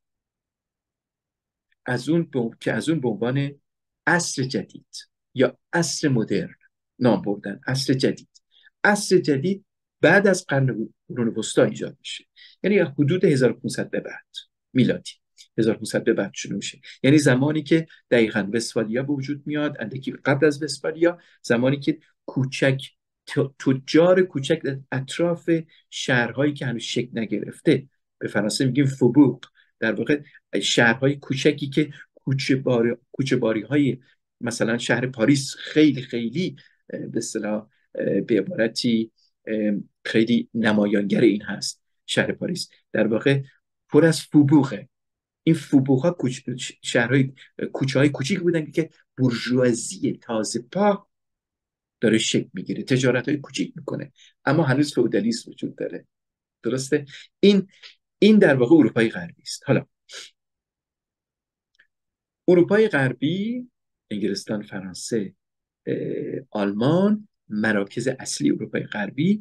از اون ب... که از اون به عنوان عصر جدید یا عصر مدرن نام بردن. عصر جدید عصر جدید بعد از قرن قرون وسطی ایجاد میشه، یعنی حدود هزار و پانصد به بعد میلادی، هزار و پانصد به بعد شروع میشه. یعنی زمانی که دقیقاً وستفالیا به وجود میاد، اندکی قبل از وستفالیا، زمانی که کوچک تجار کوچک اطراف شهرهایی که هنوز شکل نگرفته، به فرانسه میگیم فوبوق، در واقع شهرهای کوچکی که کوچه باری کوچه باری های مثلا شهر پاریس خیلی خیلی به اصطلاح به عبارتی خیلی نمایانگر این هست. شهر پاریس در واقع پر از فوبوقه. این فوبوق ها کوچ... شهرهای کوچه های کوچیک بودن که بورژوازی تازه پا داره شکل میگیره، تجارت های کوچیک میکنه، اما هنوز فئودالیسم وجود داره. درسته؟ این این در واقع اروپای غربی است. حالا اروپای غربی، انگلستان، فرانسه، آلمان، مراکز اصلی اروپای غربی،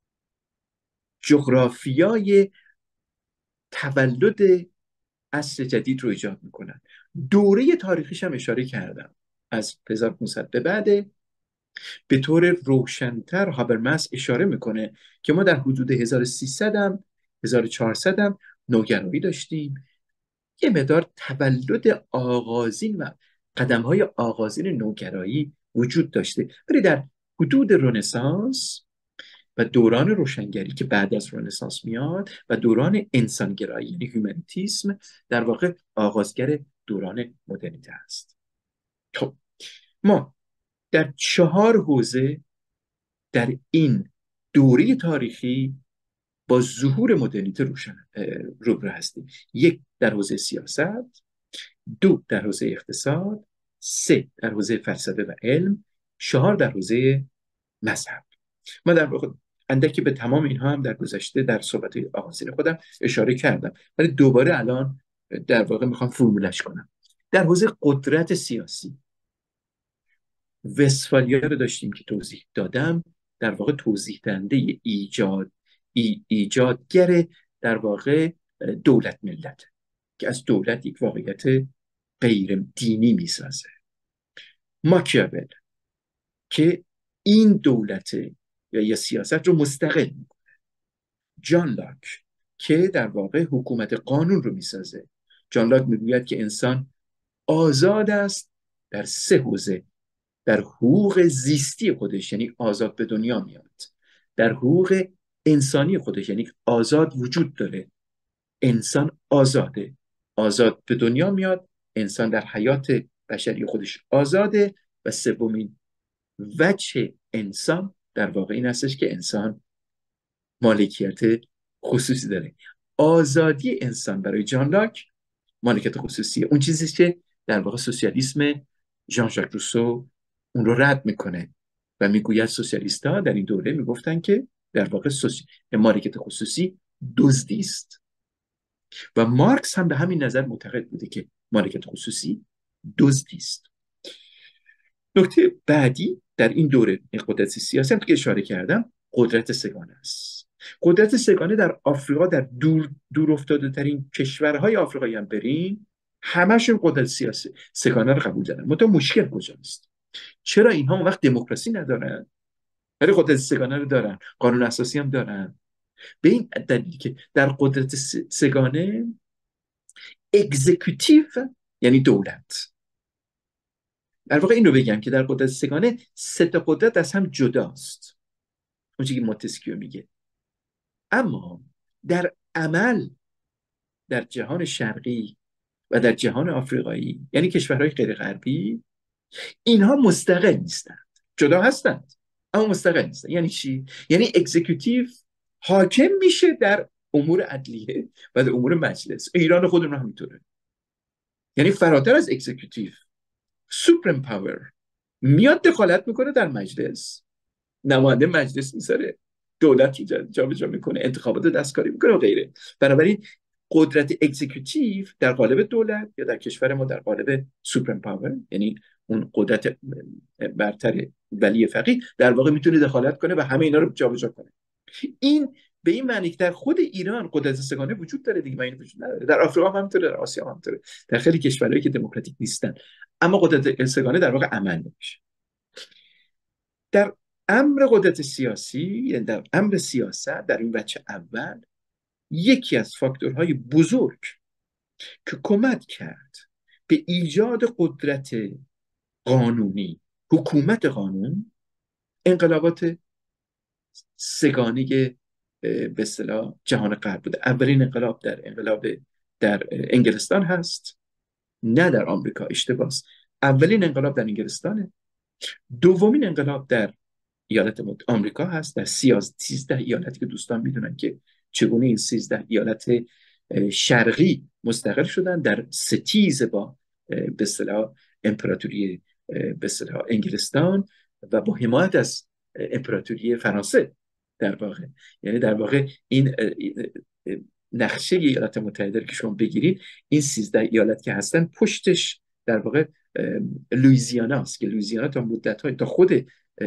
جغرافیای تولد عصر جدید رو ایجاد میکنن. دوره تاریخیش هم اشاره کردم، از هزار و پانصد به بعد به طور روشن‌تر هابرمس اشاره میکنه که ما در حدود هزار و سیصد هم هزار و چهارصد هم نوگرایی داشتیم، یه مقدار تولد آغازین و قدم‌های آغازین نوگرایی وجود داشته، ولی در حدود رنسانس و دوران روشنگری که بعد از رنسانس میاد و دوران انسانگرایی یعنی هیومانیتیسم در واقع آغازگر دوران مدرنیته است. خب ما در چهار حوزه در این دوره تاریخی با ظهور مدرنیته روشن روبرو هستیم. یک در حوزه سیاست، دو در حوزه اقتصاد، سه در حوزه فلسفه و علم، چهار در حوزه مذهب. ما در واقع اندکی به تمام اینها هم در گذشته در صحبت آغازین خودم اشاره کردم، ولی دوباره الان در واقع میخوام فرمولش کنم. در حوزه قدرت سیاسی، وستفالیا رو داشتیم که توضیح دادم، در واقع توضیح دهنده ایجاد ای ایجادگر در واقع دولت ملت که از دولت یک واقعیت غیر دینی میسازه. ماکیاول که این دولت یا یا سیاست رو مستقل میکنه. جان لاک که در واقع حکومت قانون رو میسازه. جان لاک میگوید که انسان آزاد است در سه حوزه: در حقوق زیستی خودش، یعنی آزاد به دنیا میاد; در حقوق انسانی خودش، یعنی آزاد وجود داره، انسان آزاده، آزاد به دنیا میاد، انسان در حیات بشری خودش آزاده. و سومین وجه انسان در واقع این هستش که انسان مالکیت خصوصی داره. آزادی انسان برای جان لاک مالکیت خصوصیه، اون چیزی که در واقع سوسیالیسم ژان ژاک روسو اون رو رد میکنه و میگوید سوسیالیست‌ها در این دوره میگفتن که در واقع سوسی... مالکیت خصوصی دزدی است و مارکس هم به همین نظر معتقد بوده که مالکیت خصوصی دزدی است. نکته بعدی در این دوره قدرت سیاسی که اشاره کردم قدرت سگانه است. قدرت سگانه در آفریقا، در دور دور افتاده ترین کشورهای آفریقایی هم برین، همشون قدرت سیاسی سگانه رو قبول دارن. منتها مشکل کجاست؟ چرا اینها اون وقت دموکراسی ندارن ولی قدرت سگانه رو دارن، قانون اساسی هم دارن؟ به این دلیل که در قدرت سگانه اگزیکوتیو یعنی دولت، در واقع این رو بگم که در قدرت سگانه سه تا قدرت از هم جداست، اون چیزی که مونتسکیو میگه. اما در عمل در جهان شرقی و در جهان آفریقایی، یعنی کشورهای غیر غربی، اینها مستقل نیستند، جدا هستند اما مستقل نیستند. یعنی چی؟ یعنی اگزیکوتیو حاکم میشه در امور عدلیه و در امور مجلس. ایران خودمون هم همینطوره، یعنی فراتر از اگزیکوتیو سوپریم پاور میاد دخالت میکنه در مجلس، نماینده مجلس میذاره، دولت رو جابجا میکنه، انتخابات دستکاری میکنه و غیره. بنابراین قدرت اگزیکوتیو در قالب دولت یا در کشور ما در قالب سوپریم پاور، یعنی اون قدرت برتر ولی فقیه، در واقع میتونه دخالت کنه و همه اینا رو جابجا کنه. این به این معنی که در خود ایران قدرت سگانه وجود داره دیگه، این وجود نداره. در آفریقا هم همینطوره، در آسیا هم همینطوره، در خیلی کشورهایی که دموکراتیک نیستن، اما قدرت سگانه در واقع عمل نمیشه. در امر قدرت سیاسی، یعنی در امر سیاست، در این بچه اول، یکی از فاکتورهای بزرگ که کمک کرد به ایجاد قدرت قانونی، حکومت قانون، انقلابات سگانه به اصطلاح جهان غرب بوده. اولین انقلاب در انقلاب در انگلستان هست، نه در آمریکا، اشتباهه. اولین انقلاب در انگلستانه. دومین انقلاب در ایالات متحده آمریکا هست، در سیزده ایالتی که دوستان میدونن که چگونه این سیزده ایالت شرقی مستقل شدن در ستیز با به اصطلاح امپراتوری به اصطلاح انگلستان و با حمایت از امپراتوری فرانسه. در واقع یعنی در واقع این نقشه ایالات متحده که شما بگیرید، این سیزده ایالت که هستن پشتش در واقع لوئیزیانا است که لوئیزیانا تا مدت‌های تا خود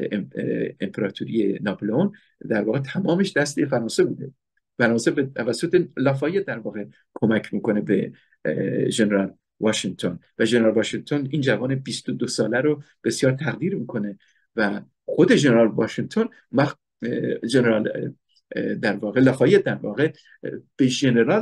امپراتوری ناپلئون در واقع تمامش دست فرانسه بوده. فرانسه به توسط لافایت در واقع کمک میکنه به ژنرال واشنگتن و ژنرال واشنگتن این جوان بیست و دو ساله رو بسیار تقدیر میکنه و خود ژنرال واشنگتن مخ... ژنرال در واقع لافایت در واقع به ژنرال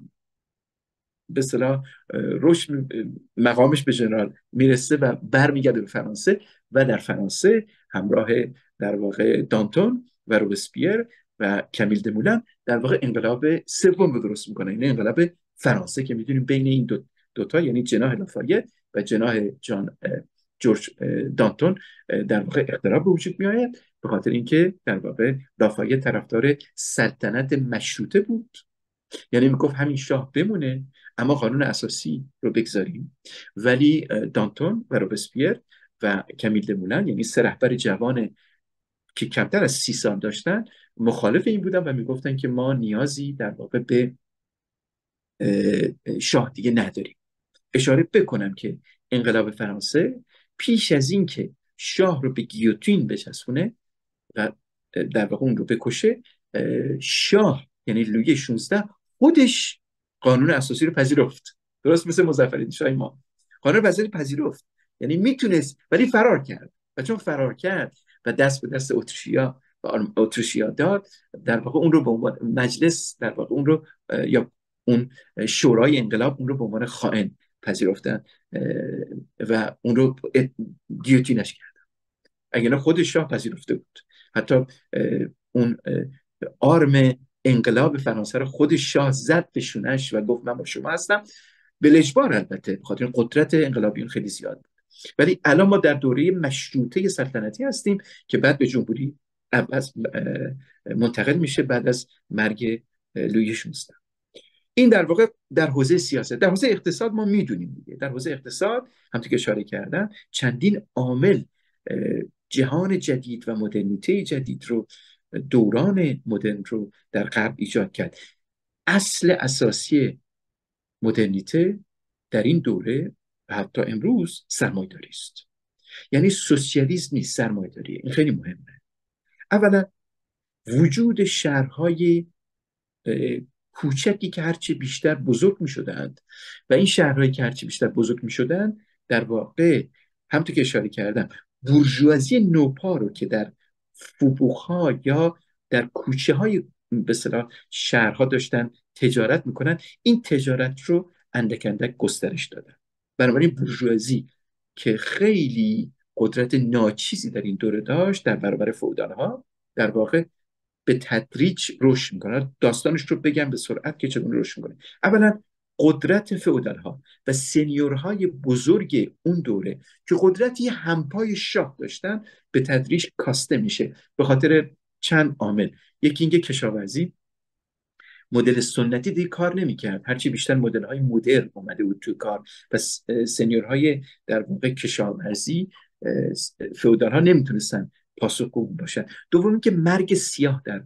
به اصطلاح روش مقامش به ژنرال میرسه و برمیگرده به فرانسه و در فرانسه همراه در واقع دانتون و روبسپیر و کمیل دمولن در واقع انقلاب سوم رو درست میکنه. این انقلاب فرانسه که میدونیم بین این دو دوتا، یعنی جناح لافایت و جناح جان جورج دانتون در واقع اختلاف به وجود میآید، به خاطر اینکه در واقع لافایت طرفدار سلطنت مشروطه بود، یعنی میگفت همین شاه بمونه اما قانون اساسی رو بگذاریم. ولی دانتون و روبسپیر و کمیل دمولن، یعنی سه رهبر جوان که کمتر از سی سال داشتن، مخالف این بودن و میگفتن که ما نیازی در واقع به شاه دیگه نداریم. اشاره بکنم که انقلاب فرانسه پیش از این که شاه رو به گیوتین بچسبونه و در واقع اون رو بکشه، شاه یعنی لویی شانزده خودش قانون اساسی رو پذیرفت، درست مثل مظفرالدین شاه ما قانون اساسی پذیرفت، یعنی میتونست ولی فرار کرد و چون فرار کرد و دست به دست اتریشیا و اتریشیا داد، در واقع اون رو به عنوان مجلس در واقع اون رو یا اون شورای انقلاب اون رو به عنوان خائن پذیرفتن و اون رو گیوتینش کرد. اگه نه خودش شاه پذیرفته بود، حتی اون آرم انقلاب فرانسه رو خودش شاه زد به شونش و گفت من با شما هستم، به اجبار البته، بخاطر قدرت انقلابیون خیلی زیاد بود. ولی الان ما در دوره مشروطه سلطنتی هستیم که بعد به جمهوری منتقل میشه بعد از مرگ لویی شانزده. این در واقع در حوزه سیاست. در حوزه اقتصاد ما میدونیم دیگه، در حوزه اقتصاد همونطور که اشاره کردن چندین عامل جهان جدید و مدرنیته جدید رو، دوران مدرن رو در غرب ایجاد کرد. اصل اساسی مدرنیته در این دوره و حتی امروز سرمایه‌داری است. یعنی سوسیالیسم نیست، سرمایه‌داریه. این خیلی مهمه. اولا وجود شهرهای کوچکی که هرچی بیشتر بزرگ می شدند و این شهرهایی که هرچی بیشتر بزرگ می شدند در واقع همونطور که اشاره کردم بورژوازی نوپا رو که در فوبوخ‌ها یا در کوچه های به اصطلاح شهرها داشتن تجارت میکنن، این تجارت رو اندک اندک گسترش دادن. بنابراین بورژوازی که خیلی قدرت ناچیزی در این دوره داشت در برابر فئودال‌ها در واقع به تدریج رشد میکنه. داستانش رو بگم به سرعت که چگونه رشد میکنه. اولا قدرت فئودال‌ها و سنیورهای بزرگ اون دوره که قدرتی همپای شاه داشتن به تدریج کاسته میشه به خاطر چند عامل. یکی اینکه کشاورزی مدل سنتی دیگه کار نمیکرد، هرچی بیشتر مدل های مدرن اومده بود توی کار و سنیورهای در واقع کشاورزی فئودال‌ها نمیتونستن پاسخگو باشن. دوم که مرگ سیاه در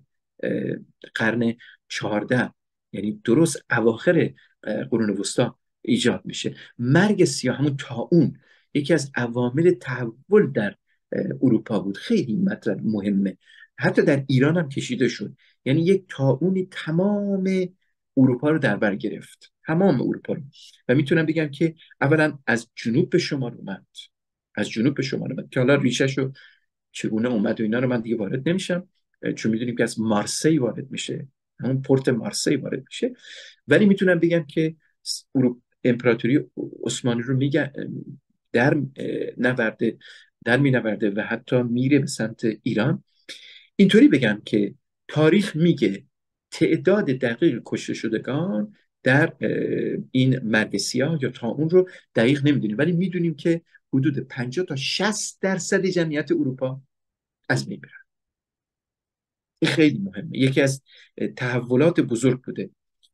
قرن چهارده، یعنی درست اواخر قرون وسطا ایجاد میشه. مرگ سیاه همون طاعون یکی از عوامل تحول در اروپا بود، خیلی مطلب مهمه. حتی در ایران هم کشیده شد، یعنی یک طاعونی تمام اروپا رو در بر گرفت، تمام اروپا رو. و میتونم بگم که اولا از جنوب به شمال اومد، از جنوب به شمال اومد که حالا ریشش رو چگونه اومد و اینا رو من دیگه وارد نمیشم، چون میدونیم که از مارسی وارد میشه، همون پورت مارسی وارد میشه. ولی میتونم بگم که امپراتوری عثمانی رو میگه در نورده در مینورده و حتی میره به سمت ایران. اینطوری بگم که تاریخ میگه تعداد دقیق کشته شدگان در این مرگ سیاه یا طاعون رو دقیق نمیدونیم، ولی میدونیم که حدود پنجاه تا شصت درصد جمعیت اروپا از بین میرن. این خیلی مهمه، یکی از تحولات بزرگ بوده،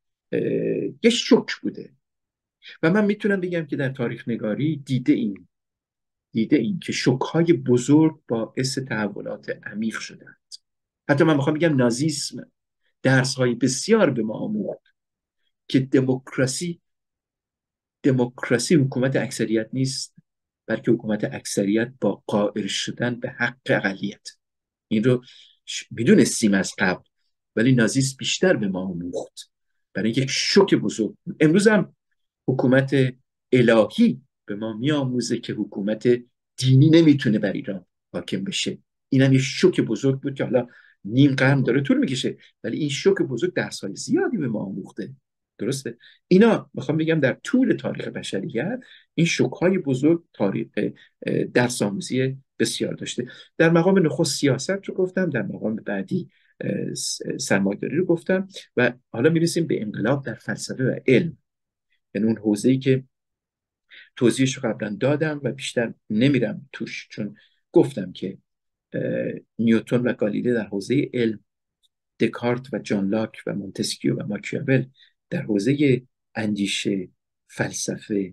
یه شوک بوده. و من میتونم بگم که در تاریخ نگاری دیده این دیده این که شوک‌های بزرگ باعث تحولات عمیق شدند. حتی من میخوام بگم نازیسم درس‌های بسیار به ما آموخت که دموکراسی دموکراسی حکومت اکثریت نیست، بلکه حکومت اکثریت با قائل شدن به حق اقلیت. این رو میدونستیم از قبل، ولی نازیسم بیشتر به ما آموخت، برای یک شوک بزرگ. امروز هم حکومت الهی به ما میآموزه که حکومت دینی نمیتونه بر ایران حاکم بشه. اینم یک شوک بزرگ بود که حالا نیم قرن داره طول میکشه، ولی این شوک بزرگ درس‌های زیادی به ما آموخته. درسته؟ اینا میخوام بگم در طول تاریخ بشریت این شوک‌های بزرگ تاریخ درس آموزی بسیار داشته. در مقام نخست سیاست رو گفتم، در مقام بعدی سرمایه‌داری رو گفتم و حالا میرسیم به انقلاب در فلسفه و علم، یعنی اون حوزه‌ای که توضیحش رو قبلا دادم و بیشتر نمیرم توش، چون گفتم که نیوتن و گالیله در حوزه علم، دکارت و جان لاک و مونتسکیو و ماکیاول در حوزه اندیشه، فلسفه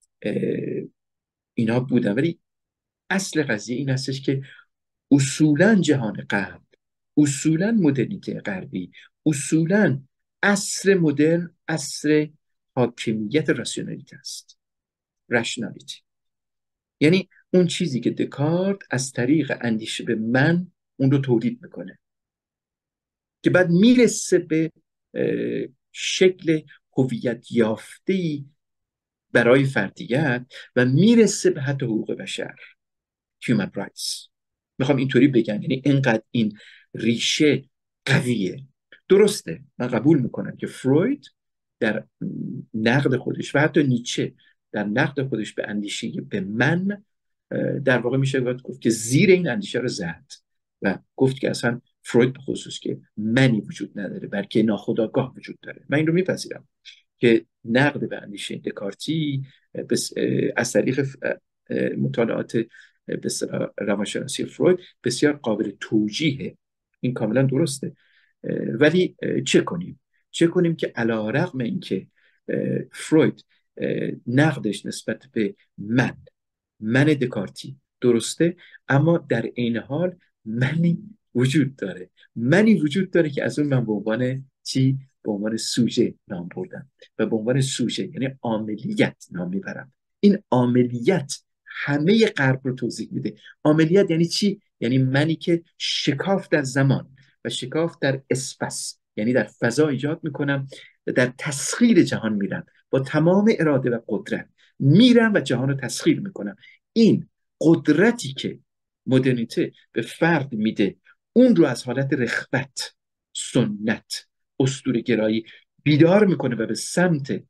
اینا بودن. ولی اصل قضیه این هستش که اصولا جهان غرب، اصولا مدرنیته غربی، اصولا عصر مدرن عصر حاکمیت راسیونالیته است، رشنالیتی. یعنی اون چیزی که دکارت از طریق اندیشه به من اون رو تولید میکنه، که بعد میرسه به شکل هویت یافته‌ای برای فردیت و میرسه به حتی حقوق بشر، human rights. میخوام اینطوری بگم، یعنی اینقدر این ریشه قویه. درسته، من قبول میکنم که فروید در نقد خودش و حتی نیچه در نقد خودش به اندیشه به من، در واقع میشه گفت که زیر این اندیشه رو زد و گفت که اصلا فروید به خصوص که منی وجود نداره بلکه ناخودآگاه وجود داره. من این رو میپذیرم که نقد به اندیشه دکارتی از طریق مطالعات به اصطلاح روانشناسی فروید بسیار قابل توجیهه، این کاملا درسته. ولی چه کنیم؟ چه کنیم که علی‌رغم اینکه فروید نقدش نسبت به من من دکارتی درسته، اما در این حال منی وجود داره، منی وجود داره که از اون من به عنوان چی؟ به عنوان سوژه نام بردم و به عنوان سوژه یعنی عاملیت نام میبرم. این عاملیت همه غرب رو توضیح میده. عاملیت یعنی چی؟ یعنی منی که شکاف در زمان و شکاف در اسپاس، یعنی در فضا ایجاد میکنم و در تسخیر جهان میرم، با تمام اراده و قدرت میرم و جهان رو تسخیر میکنم. این قدرتی که مدرنیته به فرد میده، اون رو از حالت رخوت، سنت، اسطوره‌گرایی بیدار میکنه و به سمت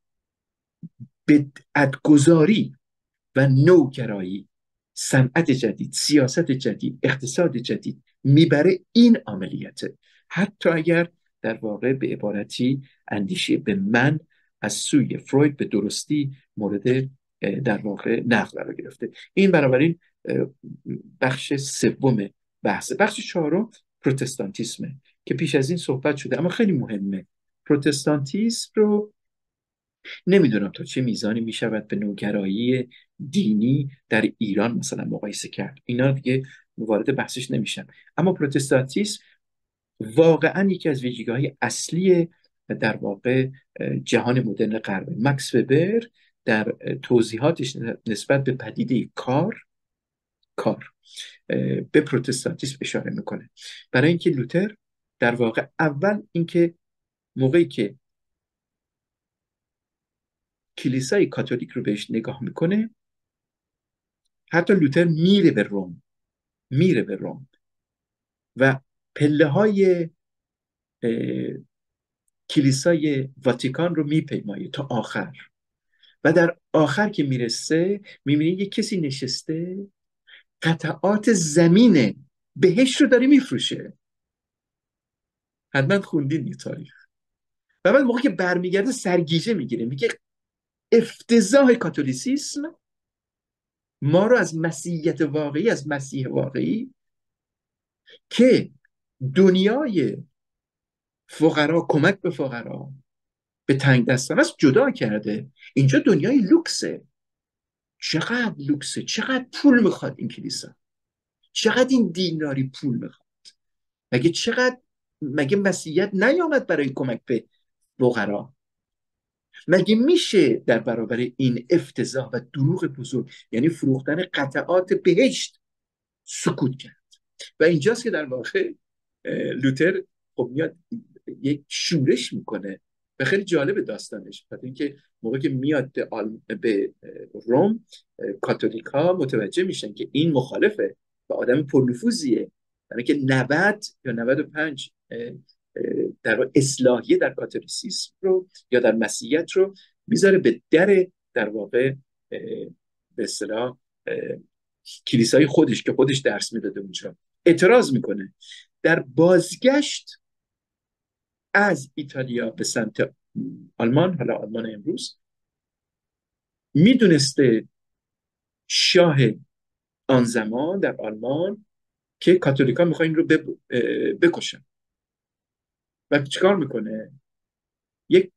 بدعت‌گذاری و نوگرایی، صنعت جدید، سیاست جدید، اقتصاد جدید میبره. این عملیته، حتی اگر در واقع به عبارتی اندیشه به من از سوی فروید به درستی مورد در واقع نقد قرار گرفته. این بنابراین بخش سوم بحث. بخش چهارم پروتستانتیسمه که پیش از این صحبت شده اما خیلی مهمه. پروتستانتیسم رو نمیدونم تا چه میزانی میشود به نوگرایی دینی در ایران مثلا مقایسه کرد، اینا دیگه وارد بحثش نمیشم. اما پروتستانتیسم واقعا یکی از ویژگی‌های اصلی در واقع جهان مدرن غرب. مکس وبر در توضیحاتش نسبت به پدیده کار کار به پروتستانتیسم اشاره میکنه، برای اینکه لوتر در واقع اول اینکه موقعی که کلیسای کاتولیک رو بهش نگاه میکنه، حتی لوتر میره به روم میره به روم و پله های کلیسای واتیکان رو میپیمایه تا آخر و در آخر که میرسه میبینه یه کسی نشسته قطعات زمین بهشت رو داره میفروشه. حتما خوندین این تاریخ. و بعد موقع که برمیگرده سرگیجه میگیره، میگه افتضاح کاتولیسیسم ما رو از مسیحیت واقعی، از مسیح واقعی که دنیای فقرا، کمک به فقرا، به تنگ دستان است جدا کرده. اینجا دنیای لوکسه. چقدر لوکسه، چقدر پول میخواد این کلیسا، چقدر این دیناری پول میخواد. مگه چقدر مگه مسیحیت نیامد برای کمک به فقرا؟ مگه میشه در برابر این افتضاح و دروغ بزرگ، یعنی فروختن قطعات بهشت، سکوت کرد؟ و اینجاست که در واقع لوتر خب میاد یک شورش میکنه و خیلی جالب داستانش. بعد اینکه موقعی که میاد به, آل... به روم، کاتولیک ها متوجه میشن که این مخالفه و آدم پرنفوذیه، یعنی که نود یا نود و پنج در اصلاحیه در کاتولیسیسم رو یا در مسیحیت رو میذاره به در در واقع به اصطلاح کلیسای خودش که خودش درس میداده اونجا. اعتراض میکنه. در بازگشت از ایتالیا به سمت آلمان، حالا آلمان امروز، میدونسته شاه آن زمان در آلمان که کاتولیکا میخوان این رو بکشن و چیکار میکنه؟ یک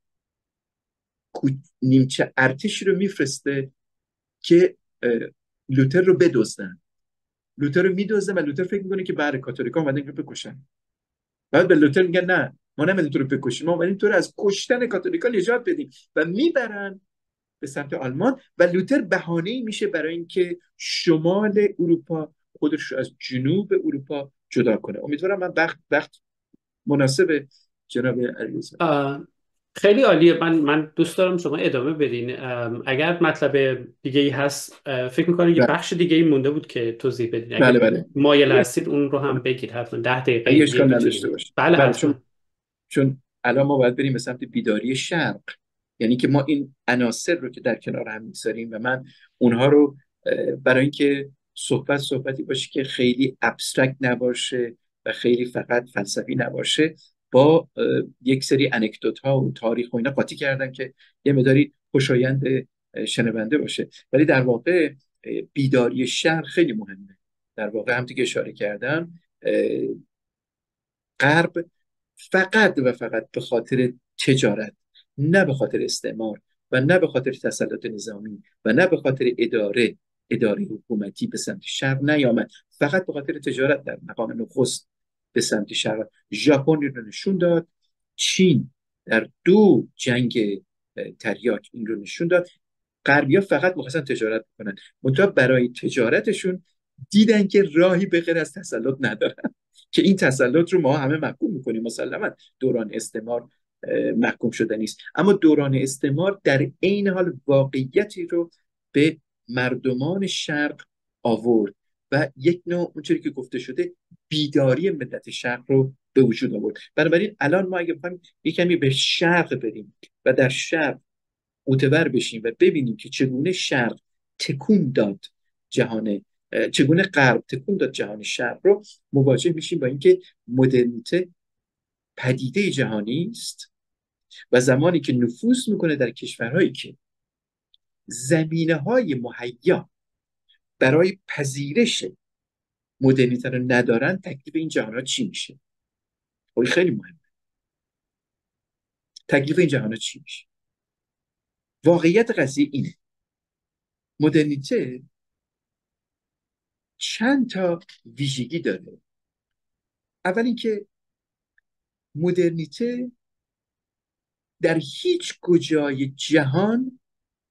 نیمچه ارتشی رو میفرسته که لوتر رو بدزدن. لوتر رو میدزدن و لوتر فکر میکنه که بعد کاتولیکا اومدن رو بکشن. بعد به لوتر میگن نه، ما نمیدونیم تو رو بکشیم، ما اومدیم تو رو از کشتن کاتولیکا نجات بدیم و میبرن به سمت آلمان. و لوتر بهانه‌ای میشه برای اینکه شمال اروپا خودش رو از جنوب اروپا جدا کنه. امیدوارم من وقت وقت مناسب جناب علیرضا؟ آه، خیلی عالیه. من من دوست دارم شما ادامه بدین. ام، اگر مطلب دیگه ای هست، اه، فکر میکنم یه بله بخش دیگه ای مونده بود که توضیح بدین. بله اگه بله. مایل اگه هستید اون رو هم بگید، حتما ده دقیقه اگه یه اشکال نداشته میتونیم. باشه. بله بله، چون حتما. چون الان ما باید بریم به سمت بیداری شرق، یعنی که ما این عناصر رو که در کنار هم می‌گذاریم و من اونها رو برای اینکه صحبت صحبتی باشه که خیلی ابسترکت نباشه و خیلی فقط فلسفی نباشه، با یک سری انکدوت ها و تاریخ و اینا قاطی کردم که یه مقداری خوشایند شنونده باشه. ولی در واقع بیداری شرق خیلی مهمه. در واقع هم که اشاره کردم، غرب فقط و فقط به خاطر تجارت، نه به خاطر استعمار و نه به خاطر تسلط نظامی و نه به خاطر اداره اداره حکومتی به سمت شرق نیامد. فقط به خاطر تجارت در مقام نخست به سمت شرق. ژاپن رو نشون داد، چین در دو جنگ تریاک این رو نشون داد. غربی‌ها فقط می‌خواستن تجارت کنن، منتها برای تجارتشون دیدن که راهی به غیر از تسلط ندارن که این تسلط رو ما همه محکوم میکنیم. مسلما دوران استعمار محکوم شده نیست، اما دوران استعمار در عین حال واقعیتی رو به مردمان شرق آورد و یک نوع اونجوری که گفته شده بیداری ملت شرق رو به وجود آورد. بنابراین الان ما اگه بخوایم یک کمی به شرق بریم و در شرق معتبر بشیم و ببینیم که چگونه شرق تکون داد جهان، چگونه غرب تکون داد جهان شرق رو، مواجه میشیم با اینکه مدرنیته پدیده جهانی است و زمانی که نفوذ میکنه در کشورهایی که زمینه‌های مهیا برای پذیرش مدرنیته رو ندارن، تکلیف این جهان‌ها چی میشه؟ خیلی مهمه. تکلیف این جهان‌ها چی میشه؟ واقعیت قضیه اینه: مدرنیته چند تا ویژگی داره. اول اینکه مدرنیته در هیچ کجای جهان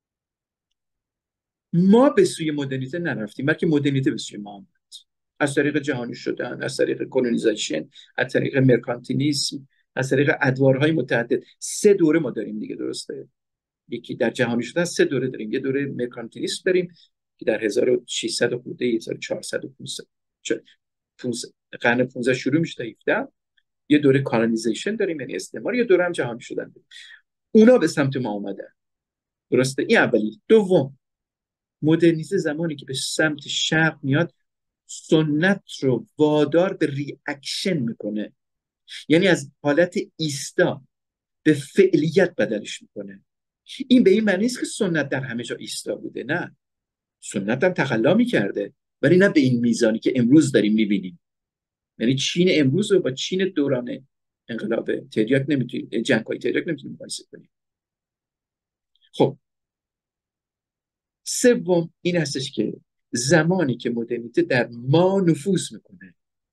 ما به سوی مدرنیته نرفتیم، بلکه مدرنیته به سوی ما آمد. از طریق جهانی شدن، از طریق کلونیزیشن، از طریق مرکانتیلیسم، از طریق ادوارهای متعدد. سه دوره ما داریم دیگه، درسته؟ یکی در جهانی شدن، سه دوره داریم. یه دوره مرکانتیلیسم داریم که در هزار و ششصد خورده هزار و چهارصد و پانصد قرن پانزده شروع میشه تا هفده. یه دوره کالونیزیشن داریم، یعنی استعمار. یه دوره هم جهانی شدن داریم. اونا به سمت ما اومدن، درسته؟ این اولی. دوم، مدرنیته زمانی که به سمت شرق میاد، سنت رو وادار به ریاکشن میکنه، یعنی از حالت ایستا به فعلیت بدلش میکنه. این به این معنی نیست که سنت در همه جا ایستا بوده، نه، سنت هم تخلا میکرده، ولی نه به این میزانی که امروز داریم میبینیم. یعنی چین امروز رو با چین دوران انقلاب تریاک نمیتونیم، جنگ‌های تریاک نمیتونیم مقایسه کنیم. خب، سوم این هستش که زمانی که مدرنیته در ما نفوذ میکنه،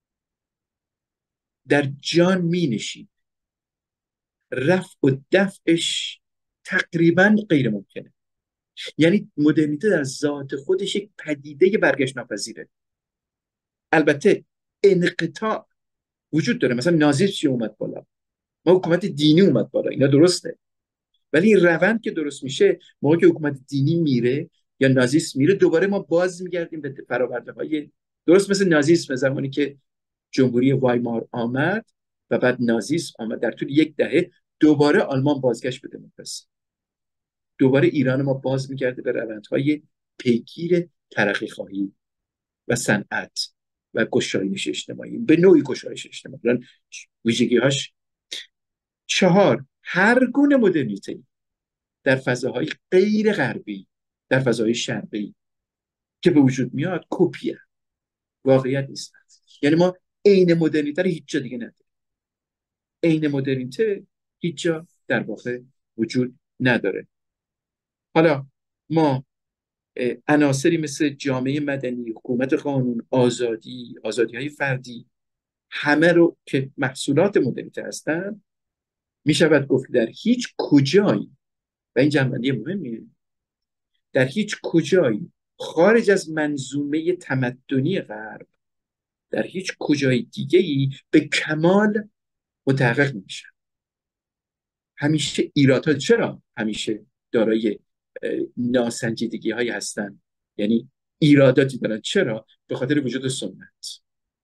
در جان می نشید، رفع و دفعش تقریبا غیر ممکنه. یعنی مدرنیته در ذات خودش یک پدیده برگشت ناپذیره. البته انقطاع وجود داره، مثلا نازیسم اومد بالا، ما حکومت دینی اومد بالا، اینا درسته، ولی این روند که درست میشه، موقعی که حکومت دینی میره یا نازیسم میره، دوباره ما باز میگردیم به فراورده های درست مثل نازیسم. زمانی که جمهوری وایمار آمد و بعد نازیسم آمد، در طول یک دهه دوباره آلمان بازگشت به دموکراسی، دوباره ایران ما باز میگرده به روندهای پیگیر ترقی خواهی و صنعت و گشایش اجتماعی، به نوعی گشایش اجتماعی. ویژگی هاش چهار: هر گونه مدرنیته در فضاهای غیر غربی، در فضاهای شرقی که به وجود میاد، کپیه، واقعیت نیست. یعنی ما عین مدرنیته رو هیچ جا دیگه نداریم. عین مدرنیته هیچ جا در واقع وجود نداره. حالا ما عناصری مثل جامعه مدنی، حکومت قانون، آزادی، آزادی های فردی، همه رو که محصولات مدرنیته هستن، می شود گفت در هیچ کجایی، و این جنبندی مهمیه، در هیچ کجایی خارج از منظومه تمدنی غرب، در هیچ کجای دیگه‌ای به کمال متحقق نمیشن. همیشه ایرادها چرا همیشه دارای ناسنجیدگی هایی هستن، یعنی ایراداتی دارن؟ چرا؟ به خاطر وجود سنت،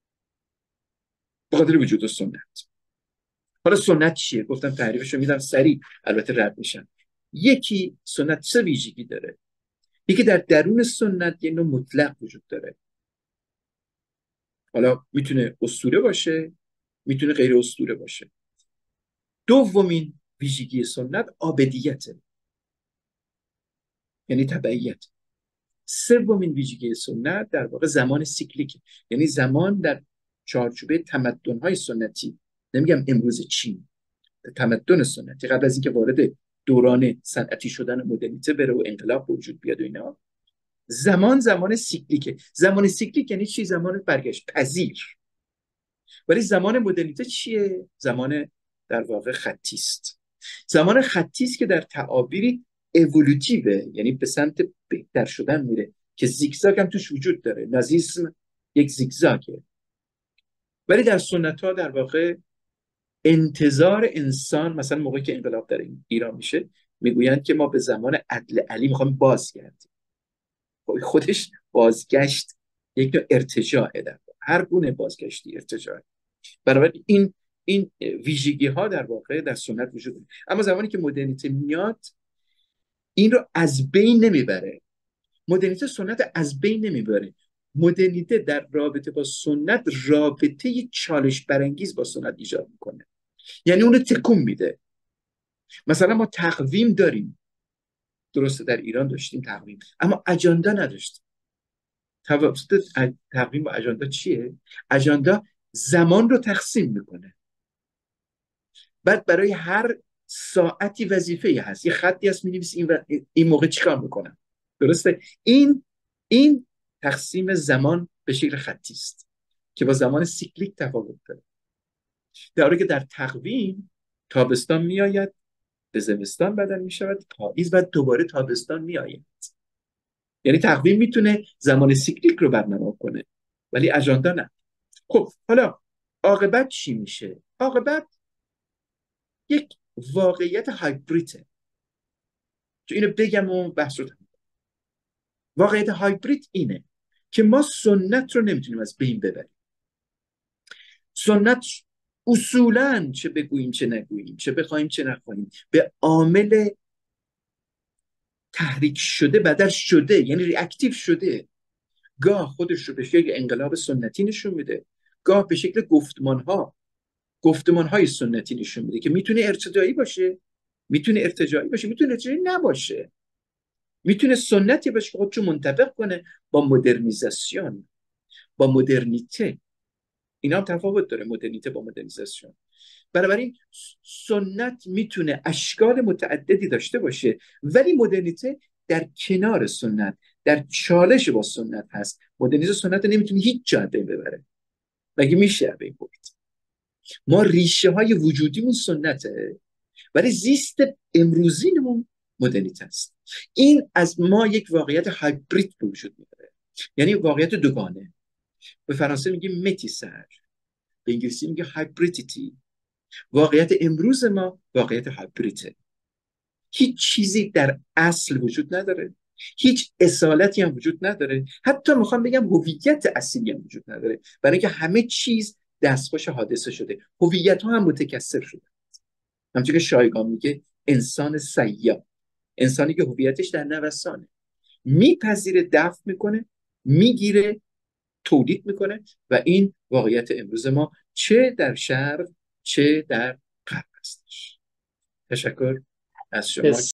به خاطر وجود سنت. حالا سنت چیه؟ گفتم تعریفش رو میدم سریع، البته رد میشم. یکی سنت سه ویژگی داره. یکی در درون سنت یه نوع مطلق وجود داره، حالا میتونه اسطوره باشه، میتونه غیر اسطوره باشه. دومین ویژگی سنت عابدیته، یعنی تبعیت. سومین ویژگی سنت در واقع زمان سیکلیک، یعنی زمان در چارچوبه تمدن‌های سنتی، نمیگم امروز چین، تمدن سنتی قبل از اینکه وارد دوران صنعتی شدن مدرنیته بره و انقلاب وجود بیاد و اینا، زمان زمان سیکلیکه. زمان سیکلیک یعنی چی؟ زمان برگشت پذیر. ولی زمان مدرنیته چیه؟ زمان در واقع خطی است. زمان خطی است که در تعابیری اِوولوتیوه، یعنی به سمت بهتر شدن میره، که زیگزاگ هم توش وجود داره. نازیسم یک زیگزاگه. ولی در سنت ها در واقع انتظار انسان، مثلا موقعی که انقلاب در ایران میشه میگویند که ما به زمان عدل علی میخوایم بازگردیم. خودش بازگشت یک نوع ارتجاعه، در هر گونه بازگشتی ارتجاعه. بنابراین این این ویژگی ها در واقع در سنت وجود داره. اما زمانی که مدرنیته میاد این رو از بین نمیبره. مدرنیته سنت از بین نمیبره. مدرنیته در رابطه با سنت رابطه چالش برانگیز با سنت ایجاد میکنه، یعنی اون رو تکون میده. مثلا ما تقویم داریم، درسته در ایران داشتیم تقویم، اما اجندا نداشتیم. توسط تقویم با اجندا چیه؟ اجندا زمان رو تقسیم میکنه، بعد برای هر ساعتی وظیفه‌ای هست، یه خطی هست می‌نویسی این, و... این موقع چیکار میکنم، درسته؟ این این تقسیم زمان به شکل خطی است که با زمان سیکلیک تفاوت داره. در حالی که در تقویم تابستان میآید، به زمستان بدل میشود، پاییز و دوباره تابستان میآید. یعنی تقویم میتونه زمان سیکلیک رو برنامه کنه ولی اجندا نه. خب حالا عاقبت چی میشه؟ عاقبت یک واقعیت هایبریده. تو اینو بگم و بحث رو تموم. واقعیت هایبرید اینه که ما سنت رو نمیتونیم از بین ببریم. سنت اصولاً چه بگوییم چه نگوییم، چه بخوایم چه نخواهیم، به عامل تحریک شده بدل شده، یعنی ریاکتیو شده. گاه خودش رو به شکل انقلاب سنتی نشون میده، گاه به شکل گفتمان‌ها گفتمان‌های سنتی نشون میده که میتونه ارتجاعی باشه، میتونه ارتجاعی باشه، میتونه ارتجاعی نباشه، میتونه سنتی باشه که خودشو منطبق کنه با مدرنیزاسیون، با مدرنیته. اینا هم تفاوت داره، مدرنیته با مدرنیزاسیون. بنابراین سنت میتونه اشکال متعددی داشته باشه، ولی مدرنیته در کنار سنت، در چالش با سنت هست. مدرنیته سنت نمیتونه هیچ جا بین ببره. مگه میشه بین برد؟ ما ریشه های وجودیمون سنته، ولی زیست امروزینمون مدرنیته است. این از ما یک واقعیت هایبرید به وجود میاره، یعنی واقعیت دوگانه. به فرانسه میگیم متیسر، به انگلیسی میگه هایبریدیتی. واقعیت امروز ما واقعیت هایبریده. هیچ چیزی در اصل وجود نداره، هیچ اصالتی هم وجود نداره، حتی میخوام بگم هویت اصلی هم وجود نداره، برای اینکه همه چیز دستخوش حادثه شده. هویت ها هم متکثر شده. همچون که شایگان میگه انسان سیاه، انسانی که هویتش در نوسانه، میپذیره، دفع میکنه، میگیره، تولید میکنه. و این واقعیت امروز ما چه در شرق چه در غرب هستش. تشکر از شما.